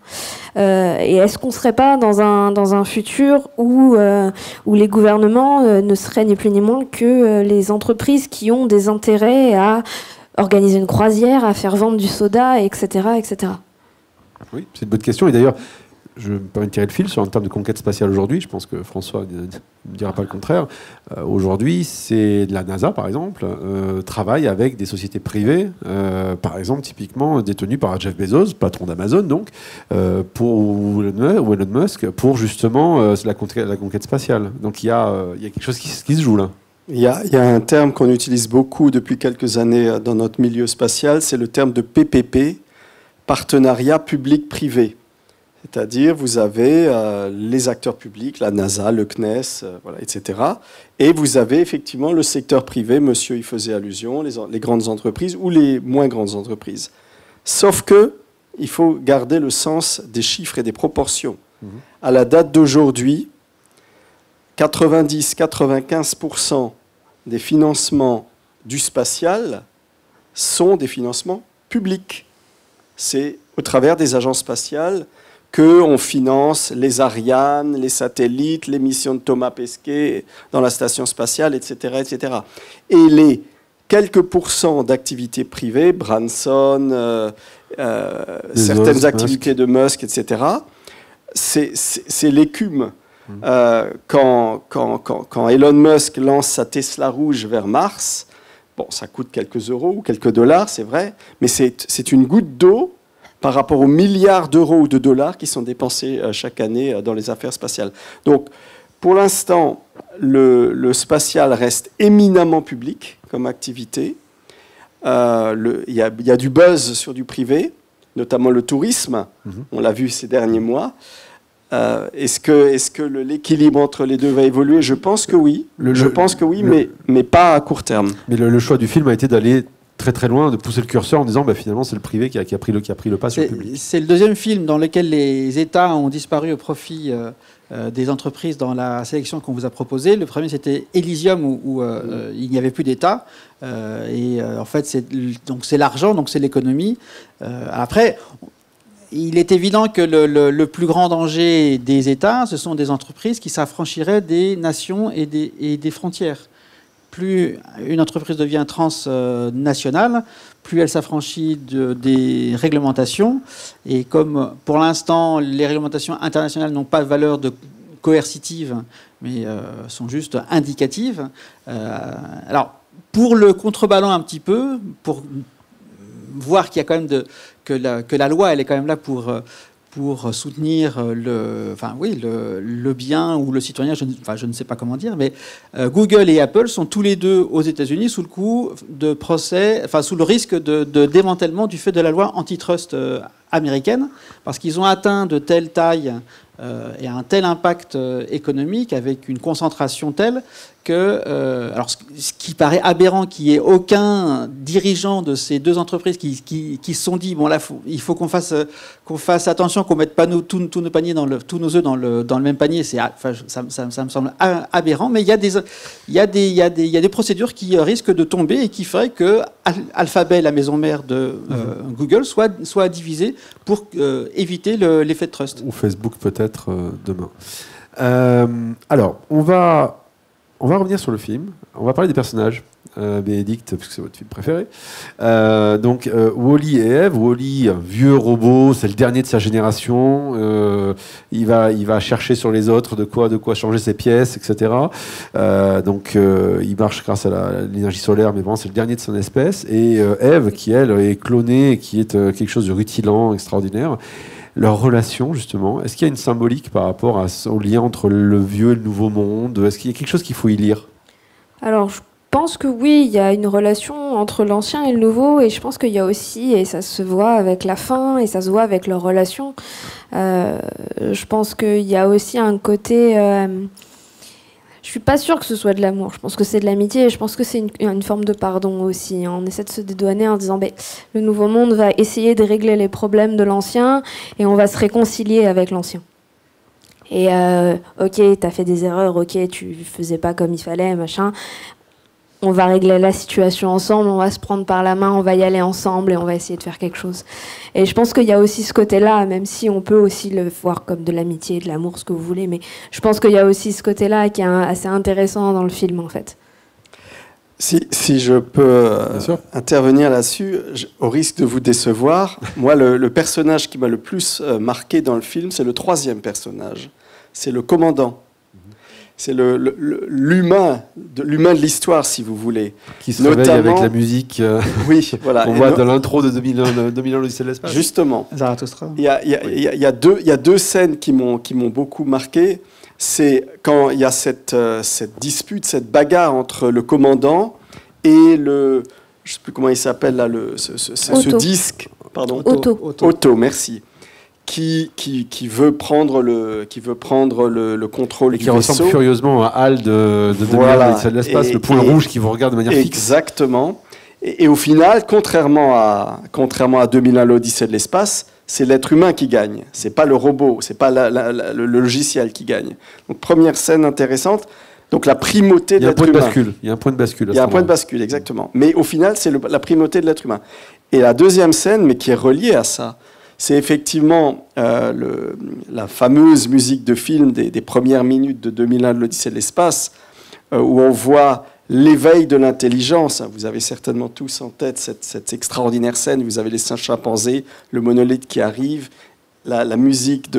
Et est-ce qu'on ne serait pas dans un futur où les gouvernements ne seraient ni plus ni moins que les entreprises qui ont des intérêts à organiser une croisière, à faire vendre du soda, etc., etc. Oui, c'est une bonne question. Et d'ailleurs, je me permets de tirer le fil sur un terme de conquête spatiale aujourd'hui. Je pense que François ne dira pas le contraire. Aujourd'hui, c'est la NASA, par exemple, travaille avec des sociétés privées, par exemple, typiquement détenues par Jeff Bezos, patron d'Amazon, donc, ou Elon Musk, pour justement la conquête spatiale. Donc il y a quelque chose qui se joue là. Il y a un terme qu'on utilise beaucoup depuis quelques années dans notre milieu spatial, c'est le terme de PPP, partenariat public-privé. C'est-à-dire, vous avez les acteurs publics, la NASA, le CNES, etc. Et vous avez effectivement le secteur privé, monsieur y faisait allusion, les grandes entreprises ou les moins grandes entreprises. Sauf que il faut garder le sens des chiffres et des proportions. À la date d'aujourd'hui, 90-95% des financements du spatial sont des financements publics. C'est au travers des agences spatiales qu'on finance les Ariane, les satellites, les missions de Thomas Pesquet dans la station spatiale, etc., etc. Et les quelques pourcents d'activités privées, Branson, certaines activités de Musk, etc., c'est l'écume. Quand Elon Musk lance sa Tesla rouge vers Mars, bon, ça coûte quelques euros ou quelques dollars, c'est vrai, mais c'est une goutte d'eau par rapport aux milliards d'euros ou de dollars qui sont dépensés chaque année dans les affaires spatiales. Donc, pour l'instant, le spatial reste éminemment public comme activité. Il y a du buzz sur du privé, notamment le tourisme. On l'a vu ces derniers mois. Est-ce que l'équilibre entre les deux va évoluer? Je pense que oui. Mais pas à court terme. Mais le choix du film a été d'aller très très loin, de pousser le curseur en disant finalement c'est le privé qui a pris le pas sur le public. C'est le deuxième film dans lequel les États ont disparu au profit des entreprises dans la sélection qu'on vous a proposée. Le premier c'était Elysium où il n'y avait plus d'État. En fait c'est l'argent, donc c'est l'économie. Après, il est évident que le plus grand danger des États, ce sont des entreprises qui s'affranchiraient des nations et des frontières. Plus une entreprise devient transnationale, plus elle s'affranchit des réglementations. Et comme pour l'instant, les réglementations internationales n'ont pas de valeur coercitive, mais sont juste indicatives. Alors, pour le contreballant un petit peu, pour voir qu'il y a quand même que la loi, elle est quand même là pour pour soutenir le bien ou le citoyen, je ne sais pas comment dire, mais Google et Apple sont tous les deux aux États-Unis sous le coup de procès, sous le risque de démantèlement du fait de la loi antitrust américaine, parce qu'ils ont atteint de telle taille et un tel impact économique avec une concentration telle que, alors ce qui paraît aberrant, qu'il n'y ait aucun dirigeant de ces deux entreprises qui se sont dit, bon là, il faut qu'on fasse attention, qu'on ne mette pas tous nos paniers tous nos œufs dans le même panier. Ça me semble aberrant, mais il y a des procédures qui risquent de tomber et qui feraient que Alphabet, la maison mère de Google, soit divisée pour éviter l'effet de trust. Ou Facebook peut-être demain. Alors, on va revenir sur le film. On va parler des personnages. Bénédicte, puisque c'est votre film préféré. Donc, Wall-E et Eve. Wall-E, un vieux robot, c'est le dernier de sa génération. Il va chercher sur les autres de quoi changer ses pièces, etc. Donc, il marche grâce à l'énergie solaire, mais bon, c'est le dernier de son espèce. Et Eve, qui, elle, est clonée et qui est quelque chose de rutilant, extraordinaire. Leur relation, justement, est-ce qu'il y a une symbolique par rapport au lien entre le vieux et le nouveau monde? Est-ce qu'il y a quelque chose qu'il faut y lire? Alors, je pense que oui, il y a une relation entre l'ancien et le nouveau, et je pense qu'il y a aussi, et ça se voit avec la fin, et ça se voit avec leur relation, je pense qu'il y a aussi un côté... je suis pas sûre que ce soit de l'amour, je pense que c'est de l'amitié, et je pense que c'est une forme de pardon aussi. On essaie de se dédouaner en disant le nouveau monde va essayer de régler les problèmes de l'ancien, et on va se réconcilier avec l'ancien. Et ok, t'as fait des erreurs, ok, tu faisais pas comme il fallait, machin. On va régler la situation ensemble, on va se prendre par la main, on va y aller ensemble et on va essayer de faire quelque chose. Et je pense qu'il y a aussi ce côté-là, même si on peut aussi le voir comme de l'amitié, de l'amour, ce que vous voulez, mais je pense qu'il y a aussi ce côté-là qui est assez intéressant dans le film, en fait. Si je peux intervenir là-dessus, au risque de vous décevoir, moi, le personnage qui m'a le plus marqué dans le film, c'est le troisième personnage. C'est le commandant. C'est l'humain de l'histoire, si vous voulez. Qui se réveille avec la musique oui, voilà. qu'on voit dans l'intro de 2001 l'Odyssée de l'espace. Justement. Zarathustra. Il y a deux scènes qui m'ont beaucoup marqué. C'est quand il y a cette dispute, cette bagarre entre le commandant et je ne sais plus comment il s'appelle là, ce disque. Pardon. Otto, merci. Qui veut prendre le contrôle et qui ressemble furieusement à Hal de 2001 l'Odyssée de l'espace, le point rouge qui vous regarde de manière fixe. Exactement. Et au final, contrairement à 2001 l'Odyssée de l'espace, c'est l'être humain qui gagne. C'est pas le robot, c'est pas le logiciel qui gagne. Donc première scène intéressante. Donc la primauté de l'être humain. Il y a un point de bascule. Il y a un point de bascule, exactement. Mais au final, c'est la primauté de l'être humain. Et la deuxième scène, mais qui est reliée à ça, c'est effectivement la fameuse musique de film des premières minutes de 2001 de l'Odyssée de l'espace, où on voit l'éveil de l'intelligence. Vous avez certainement tous en tête cette extraordinaire scène. Vous avez les singes chimpanzés, le monolithe qui arrive, la musique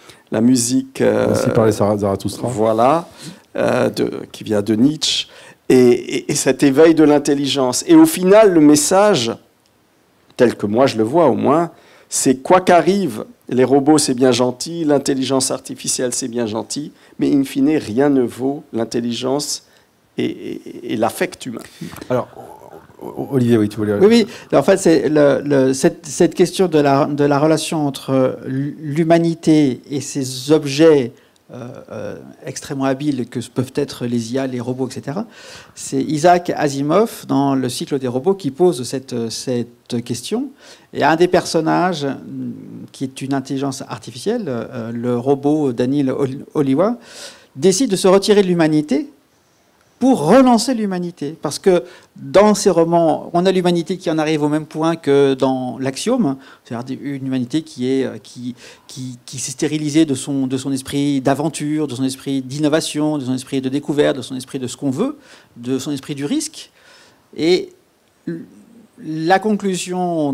aussi par les Zarathustra. Voilà, qui vient de Nietzsche, et cet éveil de l'intelligence. Et au final, le message, tel que moi je le vois au moins, c'est quoi qu'arrive, les robots c'est bien gentil, l'intelligence artificielle c'est bien gentil, mais in fine rien ne vaut l'intelligence et l'affect humain. Alors, Olivier, oui, tu voulais... Oui. En fait, c'est cette question de la relation entre l'humanité et ces objets extrêmement habiles que peuvent être les IA, les robots, etc. C'est Isaac Asimov, dans le cycle des robots, qui pose cette question. Et un des personnages, qui est une intelligence artificielle, le robot Daniel Oliwa, décide de se retirer de l'humanité pour relancer l'humanité. Parce que dans ces romans, on a l'humanité qui en arrive au même point que dans l'Axiome, c'est-à-dire une humanité qui s'est stérilisée de son esprit d'aventure, de son esprit d'innovation, de son esprit de découverte, de son esprit de ce qu'on veut, de son esprit du risque. Et la conclusion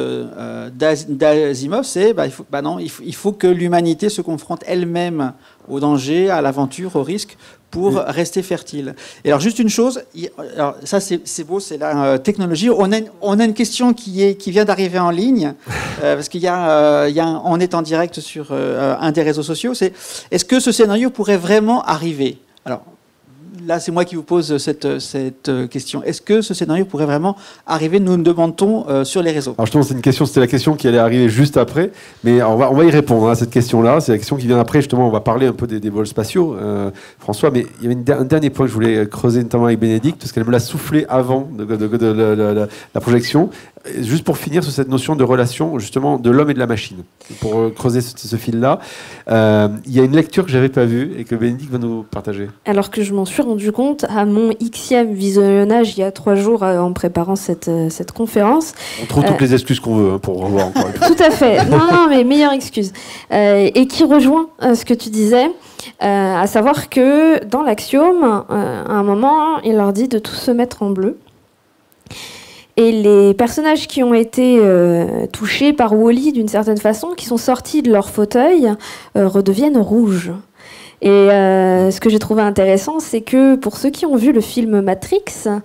d'Asimov, c'est il faut que l'humanité se confronte elle-même au danger, à l'aventure, au risque, pour rester fertile. Et alors, juste une chose, alors, ça c'est beau, c'est la technologie. On a une question qui vient d'arriver en ligne, parce qu'il on est en direct sur un des réseaux sociaux, c'est est-ce que ce scénario pourrait vraiment arriver? Alors, là, c'est moi qui vous pose cette question. Est-ce que ce scénario pourrait vraiment arriver? Nous demandons sur les réseaux. Alors justement, c'était la question qui allait arriver juste après, mais on va y répondre à cette question-là. C'est la question qui vient après. Justement, on va parler un peu des vols spatiaux, François. Mais il y avait un dernier point que je voulais creuser, notamment avec Bénédicte, parce qu'elle me l'a soufflé avant de la projection. Juste pour finir sur cette notion de relation, justement, de l'homme et de la machine, pour creuser ce fil-là, il y a une lecture que j'avais pas vue et que Bénédicte va nous partager. Alors que je m'en suis rendu compte à mon Xème visionnage il y a 3 jours en préparant cette conférence. On trouve toutes les excuses qu'on veut pour revoir encore une fois. Tout à fait. Non, mais meilleure excuse. Et qui rejoint ce que tu disais, à savoir que dans l'Axiome, à un moment, il leur dit de tous se mettre en bleu. Et les personnages qui ont été touchés par Wall-E d'une certaine façon, qui sont sortis de leur fauteuil, redeviennent rouges. Et ce que j'ai trouvé intéressant, c'est que pour ceux qui ont vu le film Matrix,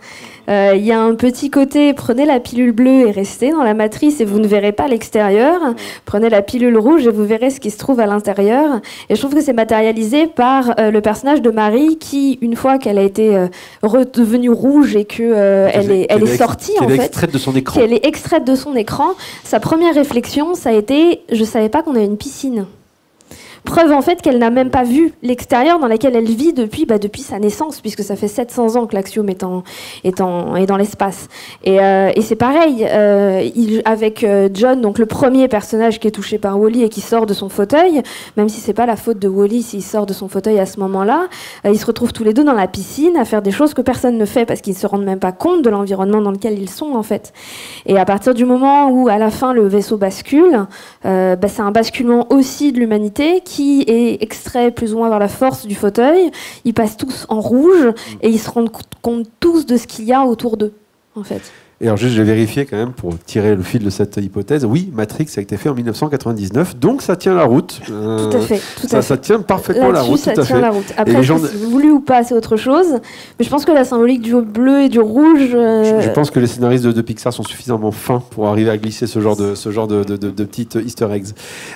il y a un petit côté, prenez la pilule bleue et restez dans la matrice et vous ne verrez pas l'extérieur. Prenez la pilule rouge et vous verrez ce qui se trouve à l'intérieur. Et je trouve que c'est matérialisé par le personnage de Marie qui, une fois qu'elle a été redevenue rouge et qu'elle est sortie, en fait, qu'elle est extraite de son écran, sa première réflexion, ça a été « je savais pas qu'on avait une piscine ». Preuve en fait qu'elle n'a même pas vu l'extérieur dans lequel elle vit depuis sa naissance, puisque ça fait 700 ans que l'Axiome est dans l'espace. Et c'est pareil, avec John, donc le premier personnage qui est touché par Wall-E et qui sort de son fauteuil, même si c'est pas la faute de Wall-E s'il sort de son fauteuil à ce moment-là, ils se retrouvent tous les deux dans la piscine à faire des choses que personne ne fait parce qu'ils ne se rendent même pas compte de l'environnement dans lequel ils sont en fait. Et à partir du moment où à la fin le vaisseau bascule, c'est un basculement aussi de l'humanité qui est extrait plus ou moins vers la force du fauteuil. Ils passent tous en rouge et ils se rendent compte tous de ce qu'il y a autour d'eux, en fait. Et alors juste, j'ai vérifié quand même pour tirer le fil de cette hypothèse. Oui, Matrix a été fait en 1999, donc ça tient la route. Tout à fait. Ça tient parfaitement la route. Ça tient la route. Après, voulu ou pas, c'est autre chose. Mais je pense que la symbolique du bleu et du rouge. Je pense que les scénaristes de Pixar sont suffisamment fins pour arriver à glisser ce genre de petites Easter eggs.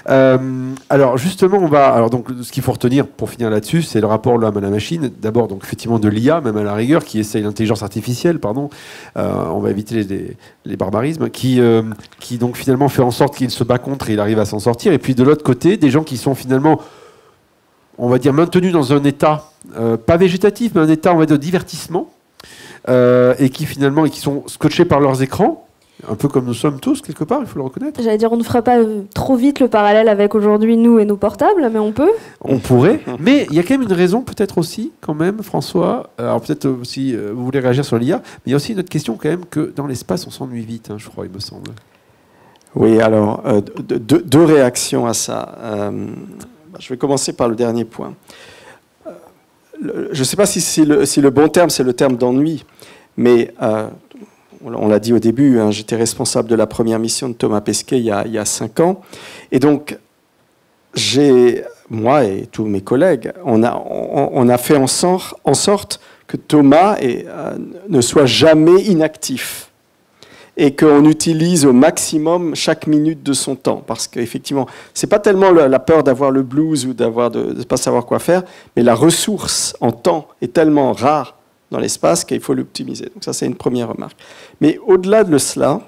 Alors justement, donc ce qu'il faut retenir pour finir là-dessus, c'est le rapport l'homme à la machine. D'abord, donc effectivement de l'IA, même à la rigueur, qui essaye l'intelligence artificielle. Pardon. On va éviter les barbarismes, qui donc finalement fait en sorte qu'il se bat contre et il arrive à s'en sortir. Et puis de l'autre côté, des gens qui sont finalement, on va dire, maintenus dans un état, pas végétatif, mais un état, on va dire, de divertissement, et qui sont scotchés par leurs écrans, un peu comme nous sommes tous, quelque part, il faut le reconnaître. J'allais dire, on ne fera pas trop vite le parallèle avec aujourd'hui, nous et nos portables, mais on peut. On pourrait, mais il y a quand même une raison, peut-être aussi, quand même, François, alors peut-être si vous voulez réagir sur l'IA, mais il y a aussi une autre question, quand même, que dans l'espace, on s'ennuie vite, je crois, il me semble. Oui, alors, deux réactions à ça. Je vais commencer par le dernier point. Je ne sais pas si le bon terme, c'est le terme d'ennui, mais... on l'a dit au début, j'étais responsable de la première mission de Thomas Pesquet il y a 5 ans. Et donc, moi et tous mes collègues, on a fait en sorte que Thomas ne soit jamais inactif et qu'on utilise au maximum chaque minute de son temps. Parce qu'effectivement, ce n'est pas tellement la peur d'avoir le blues ou de ne pas savoir quoi faire, mais la ressource en temps est tellement rare dans l'espace qu'il faut l'optimiser. Donc ça, c'est une première remarque. Mais au-delà de cela,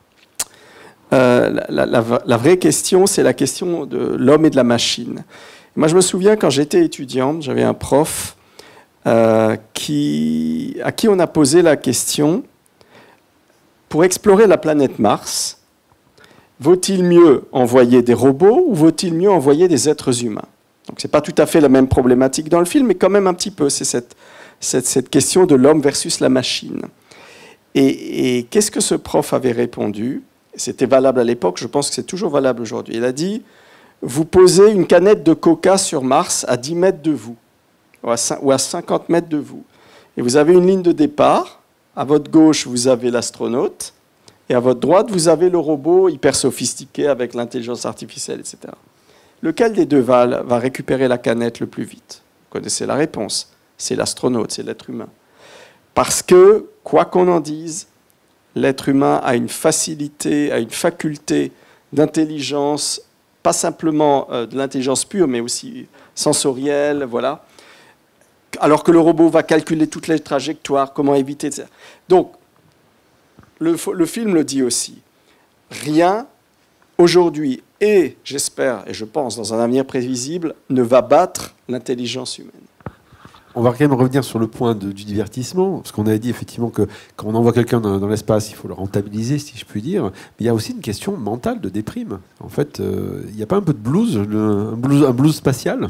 la vraie question, c'est la question de l'homme et de la machine. Moi, je me souviens, quand j'étais étudiante, j'avais un prof à qui on a posé la question, pour explorer la planète Mars, vaut-il mieux envoyer des robots ou vaut-il mieux envoyer des êtres humains? Donc ce n'est pas tout à fait la même problématique dans le film, mais quand même un petit peu, c'est cette question de l'homme versus la machine. Et qu'est-ce que ce prof avait répondu? C'était valable à l'époque, je pense que c'est toujours valable aujourd'hui. Il a dit, vous posez une canette de coca sur Mars à 10 mètres de vous, ou à 50 mètres de vous. Et vous avez une ligne de départ, à votre gauche vous avez l'astronaute, Et à votre droite, vous avez le robot hyper sophistiqué avec l'intelligence artificielle, etc. Lequel des deux va récupérer la canette le plus vite? Vous connaissez la réponse. C'est l'astronaute, c'est l'être humain. Parce que, quoi qu'on en dise, l'être humain a une facilité, a une faculté d'intelligence, pas simplement de l'intelligence pure, mais aussi sensorielle, voilà. Alors que le robot va calculer toutes les trajectoires, comment éviter, etc. Donc, le film le dit aussi. Rien, aujourd'hui, et j'espère, et je pense, dans un avenir prévisible, ne va battre l'intelligence humaine. On va quand même revenir sur le point du divertissement, parce qu'on avait dit effectivement que quand on envoie quelqu'un dans l'espace, il faut le rentabiliser, si je puis dire. Mais il y a aussi une question mentale de déprime. En fait, il n'y a pas un peu de blues, un blues spatial?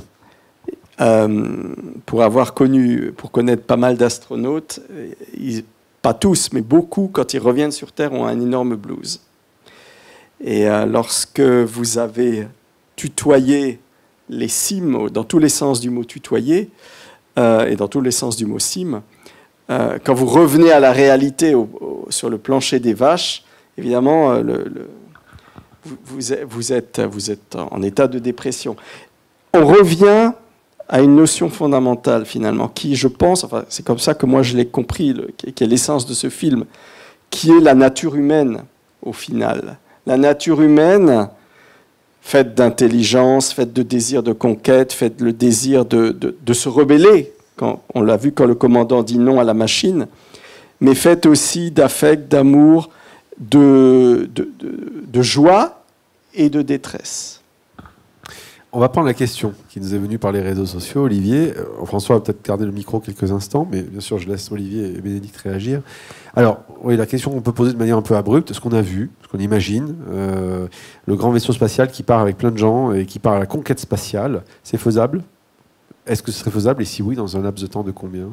Pour connaître pas mal d'astronautes, pas tous, mais beaucoup, quand ils reviennent sur Terre, ont un énorme blues. Et lorsque vous avez tutoyé les cimes, dans tous les sens du mot tutoyer, et dans tous les sens du mot cime, quand vous revenez à la réalité sur le plancher des vaches, évidemment, vous êtes en état de dépression. On revient à une notion fondamentale, finalement, qui, je pense, enfin, c'est comme ça que moi je l'ai compris, qui est l'essence de ce film, qui est la nature humaine, au final. La nature humaine, faite d'intelligence, faite de désir de conquête, faite le désir de se rebeller, on l'a vu quand le commandant dit non à la machine, mais faite aussi d'affect, d'amour, de joie et de détresse. On va prendre la question qui nous est venue par les réseaux sociaux. Olivier, François va peut-être garder le micro quelques instants, mais bien sûr, je laisse Olivier et Bénédicte réagir. Alors, oui, la question qu'on peut poser de manière un peu abrupte, ce qu'on a vu, ce qu'on imagine, le grand vaisseau spatial qui part avec plein de gens et qui part à la conquête spatiale, c'est faisable? Est-ce que ce serait faisable? Et si oui, dans un laps de temps de combien?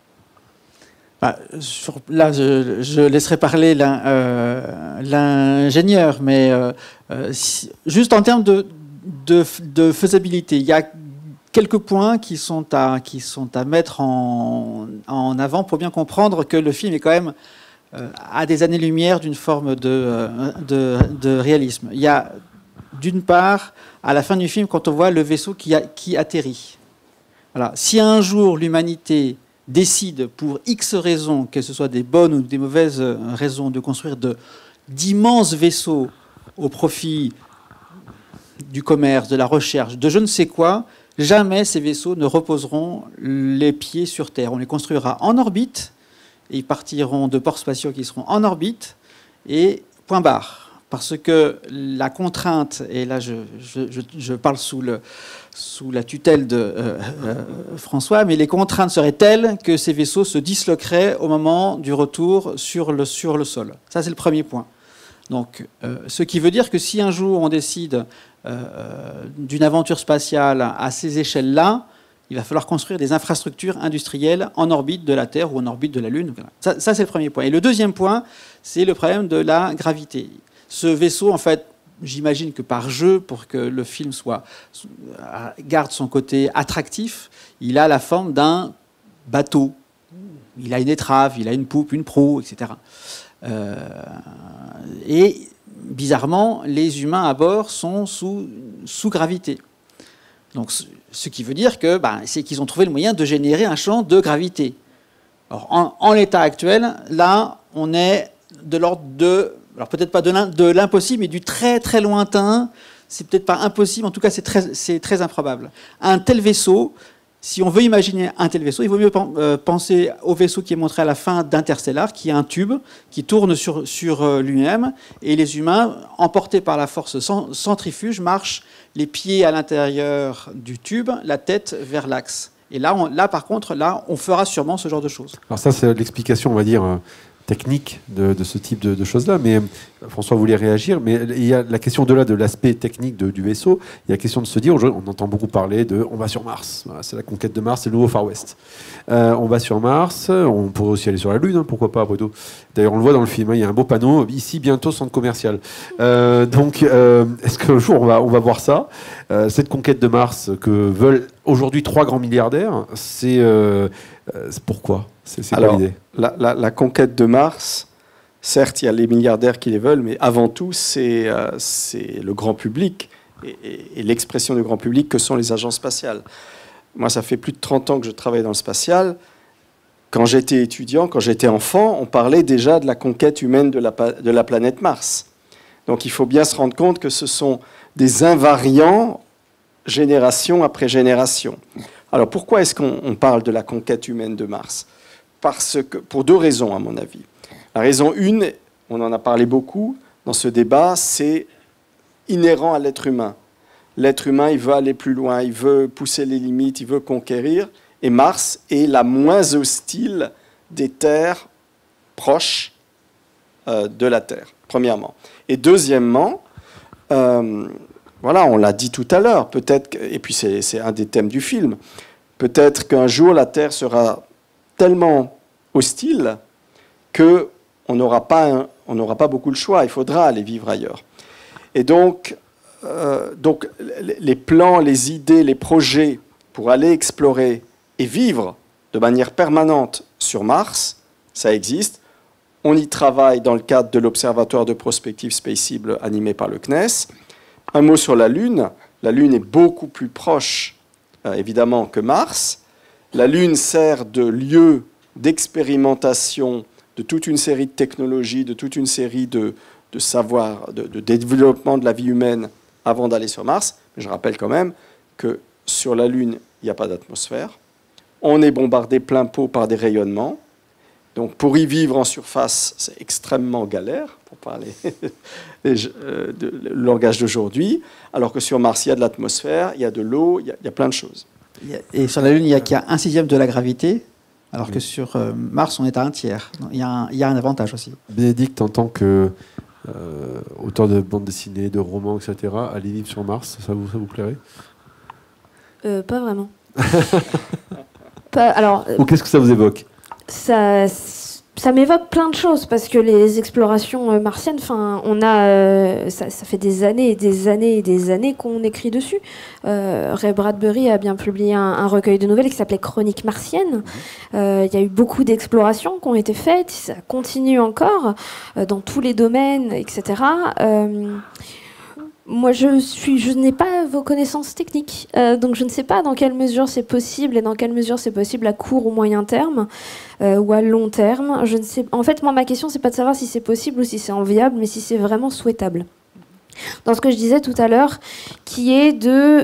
Là, je laisserai parler l'ingénieur, mais juste en termes de faisabilité, il y a quelques points qui sont à mettre en avant pour bien comprendre que le film est quand même à des années-lumière d'une forme de réalisme. Il y a, d'une part, à la fin du film, quand on voit le vaisseau qui atterrit. Voilà. Si un jour l'humanité décide, pour X raisons, que ce soit des bonnes ou des mauvaises raisons, de construire d'immenses vaisseaux au profit du commerce, de la recherche, de je ne sais quoi, jamais ces vaisseaux ne reposeront les pieds sur Terre. On les construira en orbite, et ils partiront de ports spatiaux qui seront en orbite, et point barre. Parce que la contrainte, et là je parle sous la tutelle de François, mais les contraintes seraient telles que ces vaisseaux se disloqueraient au moment du retour sur le sol. Ça, c'est le premier point. Donc, ce qui veut dire que si un jour on décide d'une aventure spatiale à ces échelles-là, il va falloir construire des infrastructures industrielles en orbite de la Terre ou en orbite de la Lune. Ça c'est le premier point. Et le deuxième point, c'est le problème de la gravité. Ce vaisseau, en fait, j'imagine que par jeu, pour que le film garde son côté attractif, il a la forme d'un bateau. Il a une étrave, il a une poupe, une proue, etc. Et bizarrement, les humains à bord sont sous gravité. Donc, ce qui veut dire que c'est qu'ils ont trouvé le moyen de générer un champ de gravité. Alors, en l'état actuel, là, on est de l'ordre de... Alors peut-être pas de l'impossible, mais du très très lointain. C'est peut-être pas impossible, en tout cas c'est très improbable. Un tel vaisseau, si on veut imaginer un tel vaisseau, il vaut mieux penser au vaisseau qui est montré à la fin d'Interstellar, qui est un tube qui tourne sur lui-même, et les humains, emportés par la force centrifuge, marchent les pieds à l'intérieur du tube, la tête vers l'axe. Et là, par contre, on fera sûrement ce genre de choses. Alors ça, c'est l'explication, on va dire, technique de ce type de choses-là. Mais François voulait réagir. Mais il y a la question au-delà de l'aspect technique du vaisseau. Il y a la question de se dire, on entend beaucoup parler de on va sur Mars. Voilà, c'est la conquête de Mars, c'est le nouveau Far West. On va sur Mars. On pourrait aussi aller sur la Lune, pourquoi pas, après tout. D'ailleurs, on le voit dans le film. Il y a un beau panneau, ici, bientôt, centre commercial. Donc, est-ce qu'un jour, on va voir ça? Cette conquête de Mars que veulent aujourd'hui 3 grands milliardaires, c'est pourquoi? C'est quoi l'idée? La conquête de Mars, Certes, il y a les milliardaires qui les veulent, mais avant tout, c'est le grand public et l'expression du grand public que sont les agences spatiales. Moi, ça fait plus de 30 ans que je travaille dans le spatial. Quand j'étais étudiant, quand j'étais enfant, on parlait déjà de la conquête humaine de la planète Mars. Donc il faut bien se rendre compte que ce sont des invariants génération après génération. Alors pourquoi est-ce qu'on parle de la conquête humaine de Mars? Pour 2 raisons, à mon avis. La raison 1, on en a parlé beaucoup dans ce débat, c'est inhérent à l'être humain. L'être humain, il veut aller plus loin, il veut pousser les limites, il veut conquérir. Et Mars est la moins hostile des terres proches de la Terre, premièrement. Et deuxièmement, voilà, on l'a dit tout à l'heure, peut-être, et puis c'est un des thèmes du film, peut-être qu'un jour la Terre sera tellement hostile qu'on n'aura pas beaucoup le choix, il faudra aller vivre ailleurs. Et donc les plans, les idées, les projets pour aller explorer et vivre de manière permanente sur Mars, ça existe. On y travaille dans le cadre de l'Observatoire de prospective spatible animé par le CNES. Un mot sur la Lune. La Lune est beaucoup plus proche, évidemment, que Mars. La Lune sert de lieu d'expérimentation de toute une série de technologies, de toute une série de savoirs, de développement de la vie humaine avant d'aller sur Mars. Mais je rappelle quand même que sur la Lune, il n'y a pas d'atmosphère. On est bombardé plein pot par des rayonnements. Donc pour y vivre en surface, c'est extrêmement galère, pour parler le langage d'aujourd'hui. Alors que sur Mars, il y a de l'atmosphère, il y a de l'eau, il y a plein de choses. Et sur la Lune, il y a 1/6 de la gravité, alors que sur Mars, on est à 1/3. Il y a un avantage aussi. Bénédicte, en tant que auteur de bandes dessinées, de romans, etc., aller vivre sur Mars, ça vous plairait? Pas vraiment. Alors, ou qu'est-ce que ça vous évoque? Ça m'évoque plein de choses parce que les explorations martiennes, ça fait des années et des années et des années qu'on écrit dessus. Ray Bradbury a bien publié un recueil de nouvelles qui s'appelait Chroniques martiennes. Il y a eu beaucoup d'explorations qui ont été faites, ça continue encore dans tous les domaines, etc. Moi, je n'ai pas vos connaissances techniques, donc je ne sais pas dans quelle mesure c'est possible et dans quelle mesure c'est possible à court ou moyen terme ou à long terme. Je ne sais. En fait, moi, ma question, c'est pas de savoir si c'est possible ou si c'est enviable, mais si c'est vraiment souhaitable. Dans ce que je disais tout à l'heure, qui est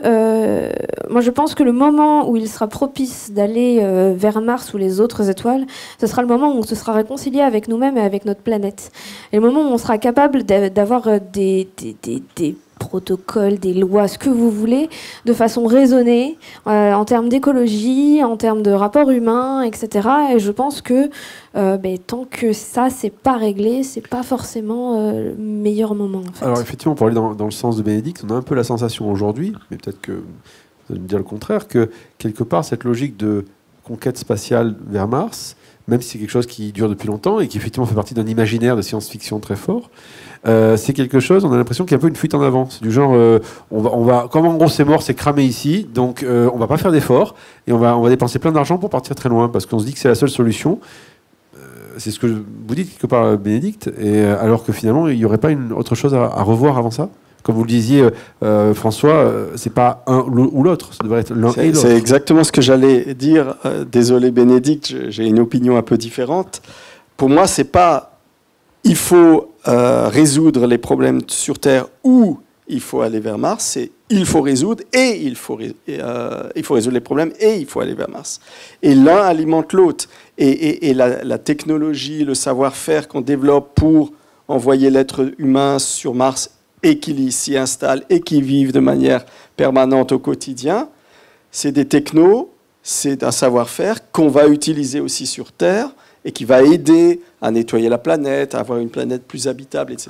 moi, je pense que le moment où il sera propice d'aller vers Mars ou les autres étoiles, ce sera le moment où on se sera réconcilié avec nous-mêmes et avec notre planète. Et le moment où on sera capable d'avoir des protocoles, des lois, ce que vous voulez, de façon raisonnée, en termes d'écologie, en termes de rapports humains, etc. Et je pense que tant que ça, c'est pas réglé, c'est pas forcément le meilleur moment. En fait. Alors effectivement, pour aller dans le sens de Bénédicte, on a un peu la sensation aujourd'hui, mais peut-être que vous allez me dire le contraire, que quelque part, cette logique de conquête spatiale vers Mars, même si c'est quelque chose qui dure depuis longtemps et qui effectivement fait partie d'un imaginaire de science-fiction très fort, c'est quelque chose, on a l'impression qu'il y a un peu une fuite en avant. C'est du genre, on va, comme en gros c'est mort, c'est cramé ici, donc on va pas faire d'efforts et on va dépenser plein d'argent pour partir très loin parce qu'on se dit que c'est la seule solution. C'est ce que vous dites quelque part, Bénédicte, et alors que finalement il n'y aurait pas une autre chose à revoir avant ça. Comme vous le disiez, François, c'est pas un ou l'autre, ça devrait être l'un et l'autre. C'est exactement ce que j'allais dire. Désolé Bénédicte, j'ai une opinion un peu différente. Pour moi, c'est pas il faut résoudre les problèmes sur Terre ou il faut aller vers Mars, c'est il faut résoudre et il faut résoudre les problèmes et il faut aller vers Mars. Et l'un alimente l'autre. Et la technologie, le savoir-faire qu'on développe pour envoyer l'être humain sur Mars et qu'il s'y installe et qu'il vive de manière permanente au quotidien, c'est des technos, c'est un savoir-faire qu'on va utiliser aussi sur Terre et qui va aider à nettoyer la planète, à avoir une planète plus habitable, etc.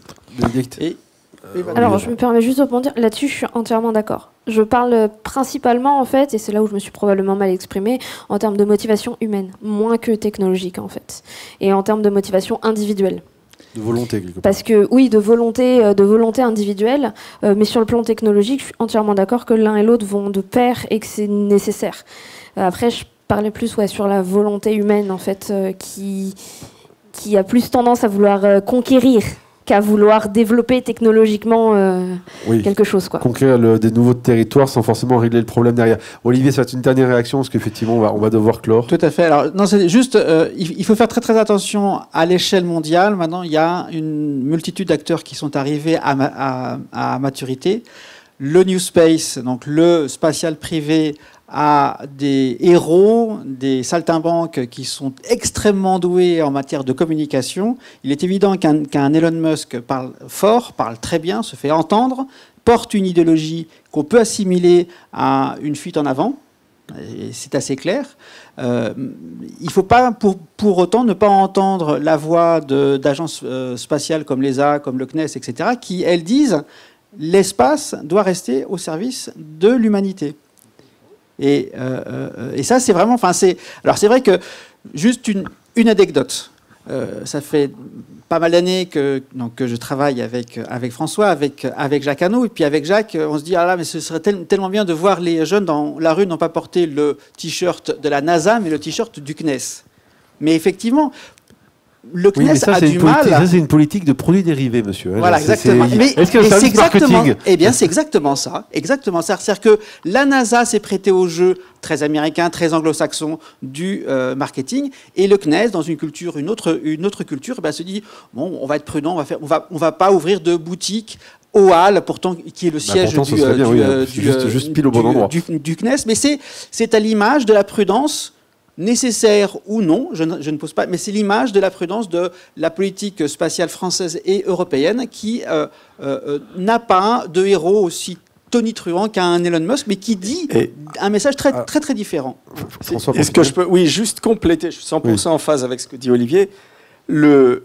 Alors, je me permets juste de rebondir. Là-dessus, je suis entièrement d'accord. Je parle principalement, en fait, et c'est là où je me suis probablement mal exprimée, en termes de motivation humaine, moins que technologique, en fait. Et en termes de motivation individuelle. De volonté, quelque part. Parce que, oui, de volonté individuelle, mais sur le plan technologique, je suis entièrement d'accord que l'un et l'autre vont de pair et que c'est nécessaire. Après, je parlais plus sur la volonté humaine, en fait, qui qui a plus tendance à vouloir conquérir qu'à vouloir développer technologiquement quelque chose, quoi. Conquérir des nouveaux territoires sans forcément régler le problème derrière. Olivier, ça va être une dernière réaction, parce qu'effectivement, on va devoir clore. Tout à fait. Alors, non, c'est juste, il faut faire très très attention à l'échelle mondiale. Maintenant, il y a une multitude d'acteurs qui sont arrivés à maturité. Le New Space, donc le spatial privé, a des héros, des saltimbanques qui sont extrêmement doués en matière de communication. Il est évident qu'un Elon Musk parle fort, parle très bien, se fait entendre, porte une idéologie qu'on peut assimiler à une fuite en avant. C'est assez clair. Il ne faut pas pour autant ne pas entendre la voix d'agences spatiales comme l'ESA, comme le CNES, etc., qui, elles, disent l'espace doit rester au service de l'humanité. Et ça, c'est vraiment... Alors, c'est vrai que, juste une anecdote. Ça fait pas mal d'années que je travaille avec François, avec Jacques Hano. Et puis avec Jacques, on se dit, ah là, mais ce serait tellement bien de voir les jeunes dans la rue non pas porter le t-shirt de la NASA, mais le t-shirt du CNES. Mais effectivement... Le CNES a du mal. Ça, c'est une politique de produits dérivés, monsieur. Voilà, exactement. Est-ce qu'il y a un service marketing ? Eh bien, c'est exactement ça. Exactement ça. C'est-à-dire que la NASA s'est prêtée au jeu très américain, très anglo-saxon du marketing, et le CNES, dans une culture, une autre culture, se dit bon, on va être prudent, on va pas ouvrir de boutique au Halles, pourtant qui est le siège juste pile au bon endroit du CNES, mais c'est à l'image de la prudence. Nécessaire ou non, je ne pose pas, mais c'est l'image de la prudence de la politique spatiale française et européenne qui n'a pas de héros aussi tonitruant qu'un Elon Musk, mais qui dit un message très différent. Est-ce que je peux, juste compléter, je suis 100% en phase avec ce que dit Olivier. Le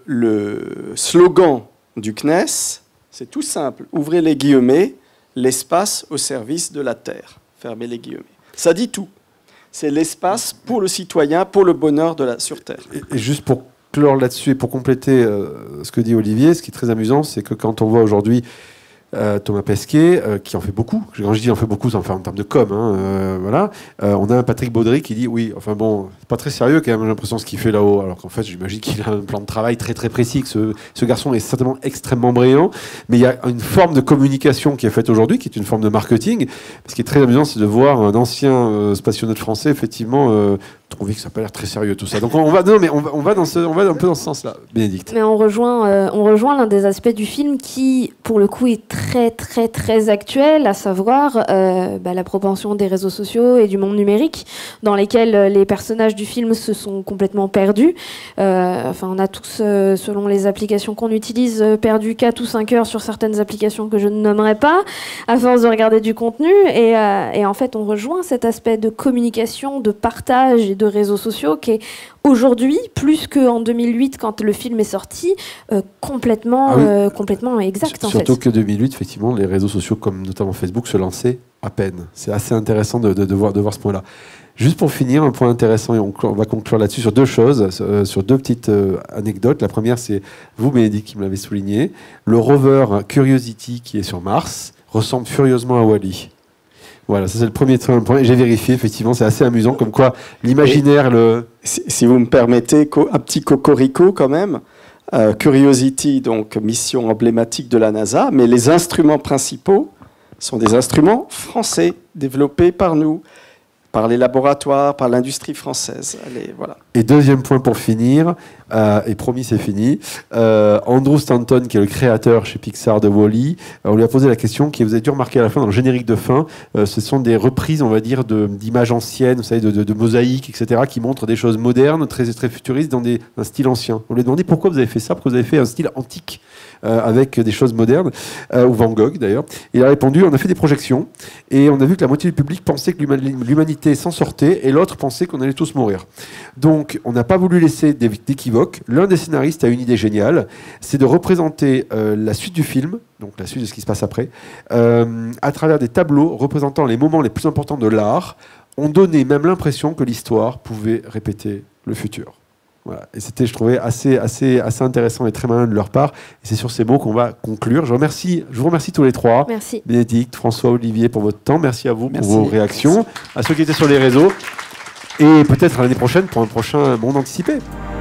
slogan du CNES, c'est tout simple, ouvrez les guillemets, l'espace au service de la Terre, fermez les guillemets. Ça dit tout. C'est l'espace pour le citoyen, pour le bonheur sur Terre. Et juste pour clore là-dessus et pour compléter ce que dit Olivier, ce qui est très amusant, c'est que quand on voit aujourd'hui Thomas Pesquet, qui en fait beaucoup, quand je dis en fait beaucoup, ça en fait en termes de com, voilà. On a un Patrick Baudry qui dit oui, enfin bon, c'est pas très sérieux quand même, j'ai l'impression ce qu'il fait là-haut, alors qu'en fait j'imagine qu'il a un plan de travail très très précis, que ce garçon est certainement extrêmement brillant, mais il y a une forme de communication qui est faite aujourd'hui, qui est une forme de marketing. Ce qui est très amusant, c'est de voir un ancien spationaute français effectivement trouver que ça n'a pas l'air très sérieux tout ça. Donc on va un peu dans ce sens-là, Bénédicte. Mais on rejoint l'un des aspects du film qui, pour le coup, est très très très actuel, à savoir la propension des réseaux sociaux et du monde numérique, dans lesquels les personnages du film se sont complètement perdus. On a tous, selon les applications qu'on utilise, perdu 4 ou 5 heures sur certaines applications que je ne nommerai pas, à force de regarder du contenu. Et en fait, on rejoint cet aspect de communication, de partage et de réseaux sociaux qui est aujourd'hui, plus qu'en 2008 quand le film est sorti, complètement exact. Surtout que 2008, effectivement, les réseaux sociaux comme notamment Facebook se lançaient à peine. C'est assez intéressant de voir ce point-là. Juste pour finir, un point intéressant, et on va conclure là-dessus sur deux choses, sur deux petites anecdotes. La première, c'est vous, Bénédicte, qui me l'avez souligné. Le rover Curiosity qui est sur Mars ressemble furieusement à Wall-E. Voilà, ça c'est le premier point. J'ai vérifié, effectivement, c'est assez amusant, comme quoi l'imaginaire... Si vous me permettez, un petit cocorico quand même. Curiosity, donc mission emblématique de la NASA, mais les instruments principaux sont des instruments français, développés par nous, par les laboratoires, par l'industrie française. Allez, voilà. Et deuxième point pour finir, et promis c'est fini, Andrew Stanton, qui est le créateur chez Pixar de Wall-E, on lui a posé la question qui vous avez dû remarquer à la fin, dans le générique de fin, ce sont des reprises, on va dire, d'images anciennes, vous savez, de mosaïques, etc., qui montrent des choses modernes, très, très futuristes, dans un style ancien. On lui a demandé pourquoi vous avez fait ça, pourquoi vous avez fait un style antique, avec des choses modernes, ou Van Gogh d'ailleurs. Il a répondu, on a fait des projections, et on a vu que la moitié du public pensait que l'humanité s'en sortait, et l'autre pensait qu'on allait tous mourir. Donc, on n'a pas voulu laisser d'équivoque. L'un des scénaristes a une idée géniale, c'est de représenter la suite du film, donc la suite de ce qui se passe après, à travers des tableaux représentant les moments les plus importants de l'art. On donnait même l'impression que l'histoire pouvait répéter le futur. Voilà. Et c'était, je trouvais, assez intéressant et très malin de leur part. Et c'est sur ces mots qu'on va conclure. Je vous remercie tous les trois. Merci. Bénédicte, François, Olivier, pour votre temps. Merci à vous pour vos réactions. À ceux qui étaient sur les réseaux. Et peut-être à l'année prochaine pour un prochain Monde Anticipé.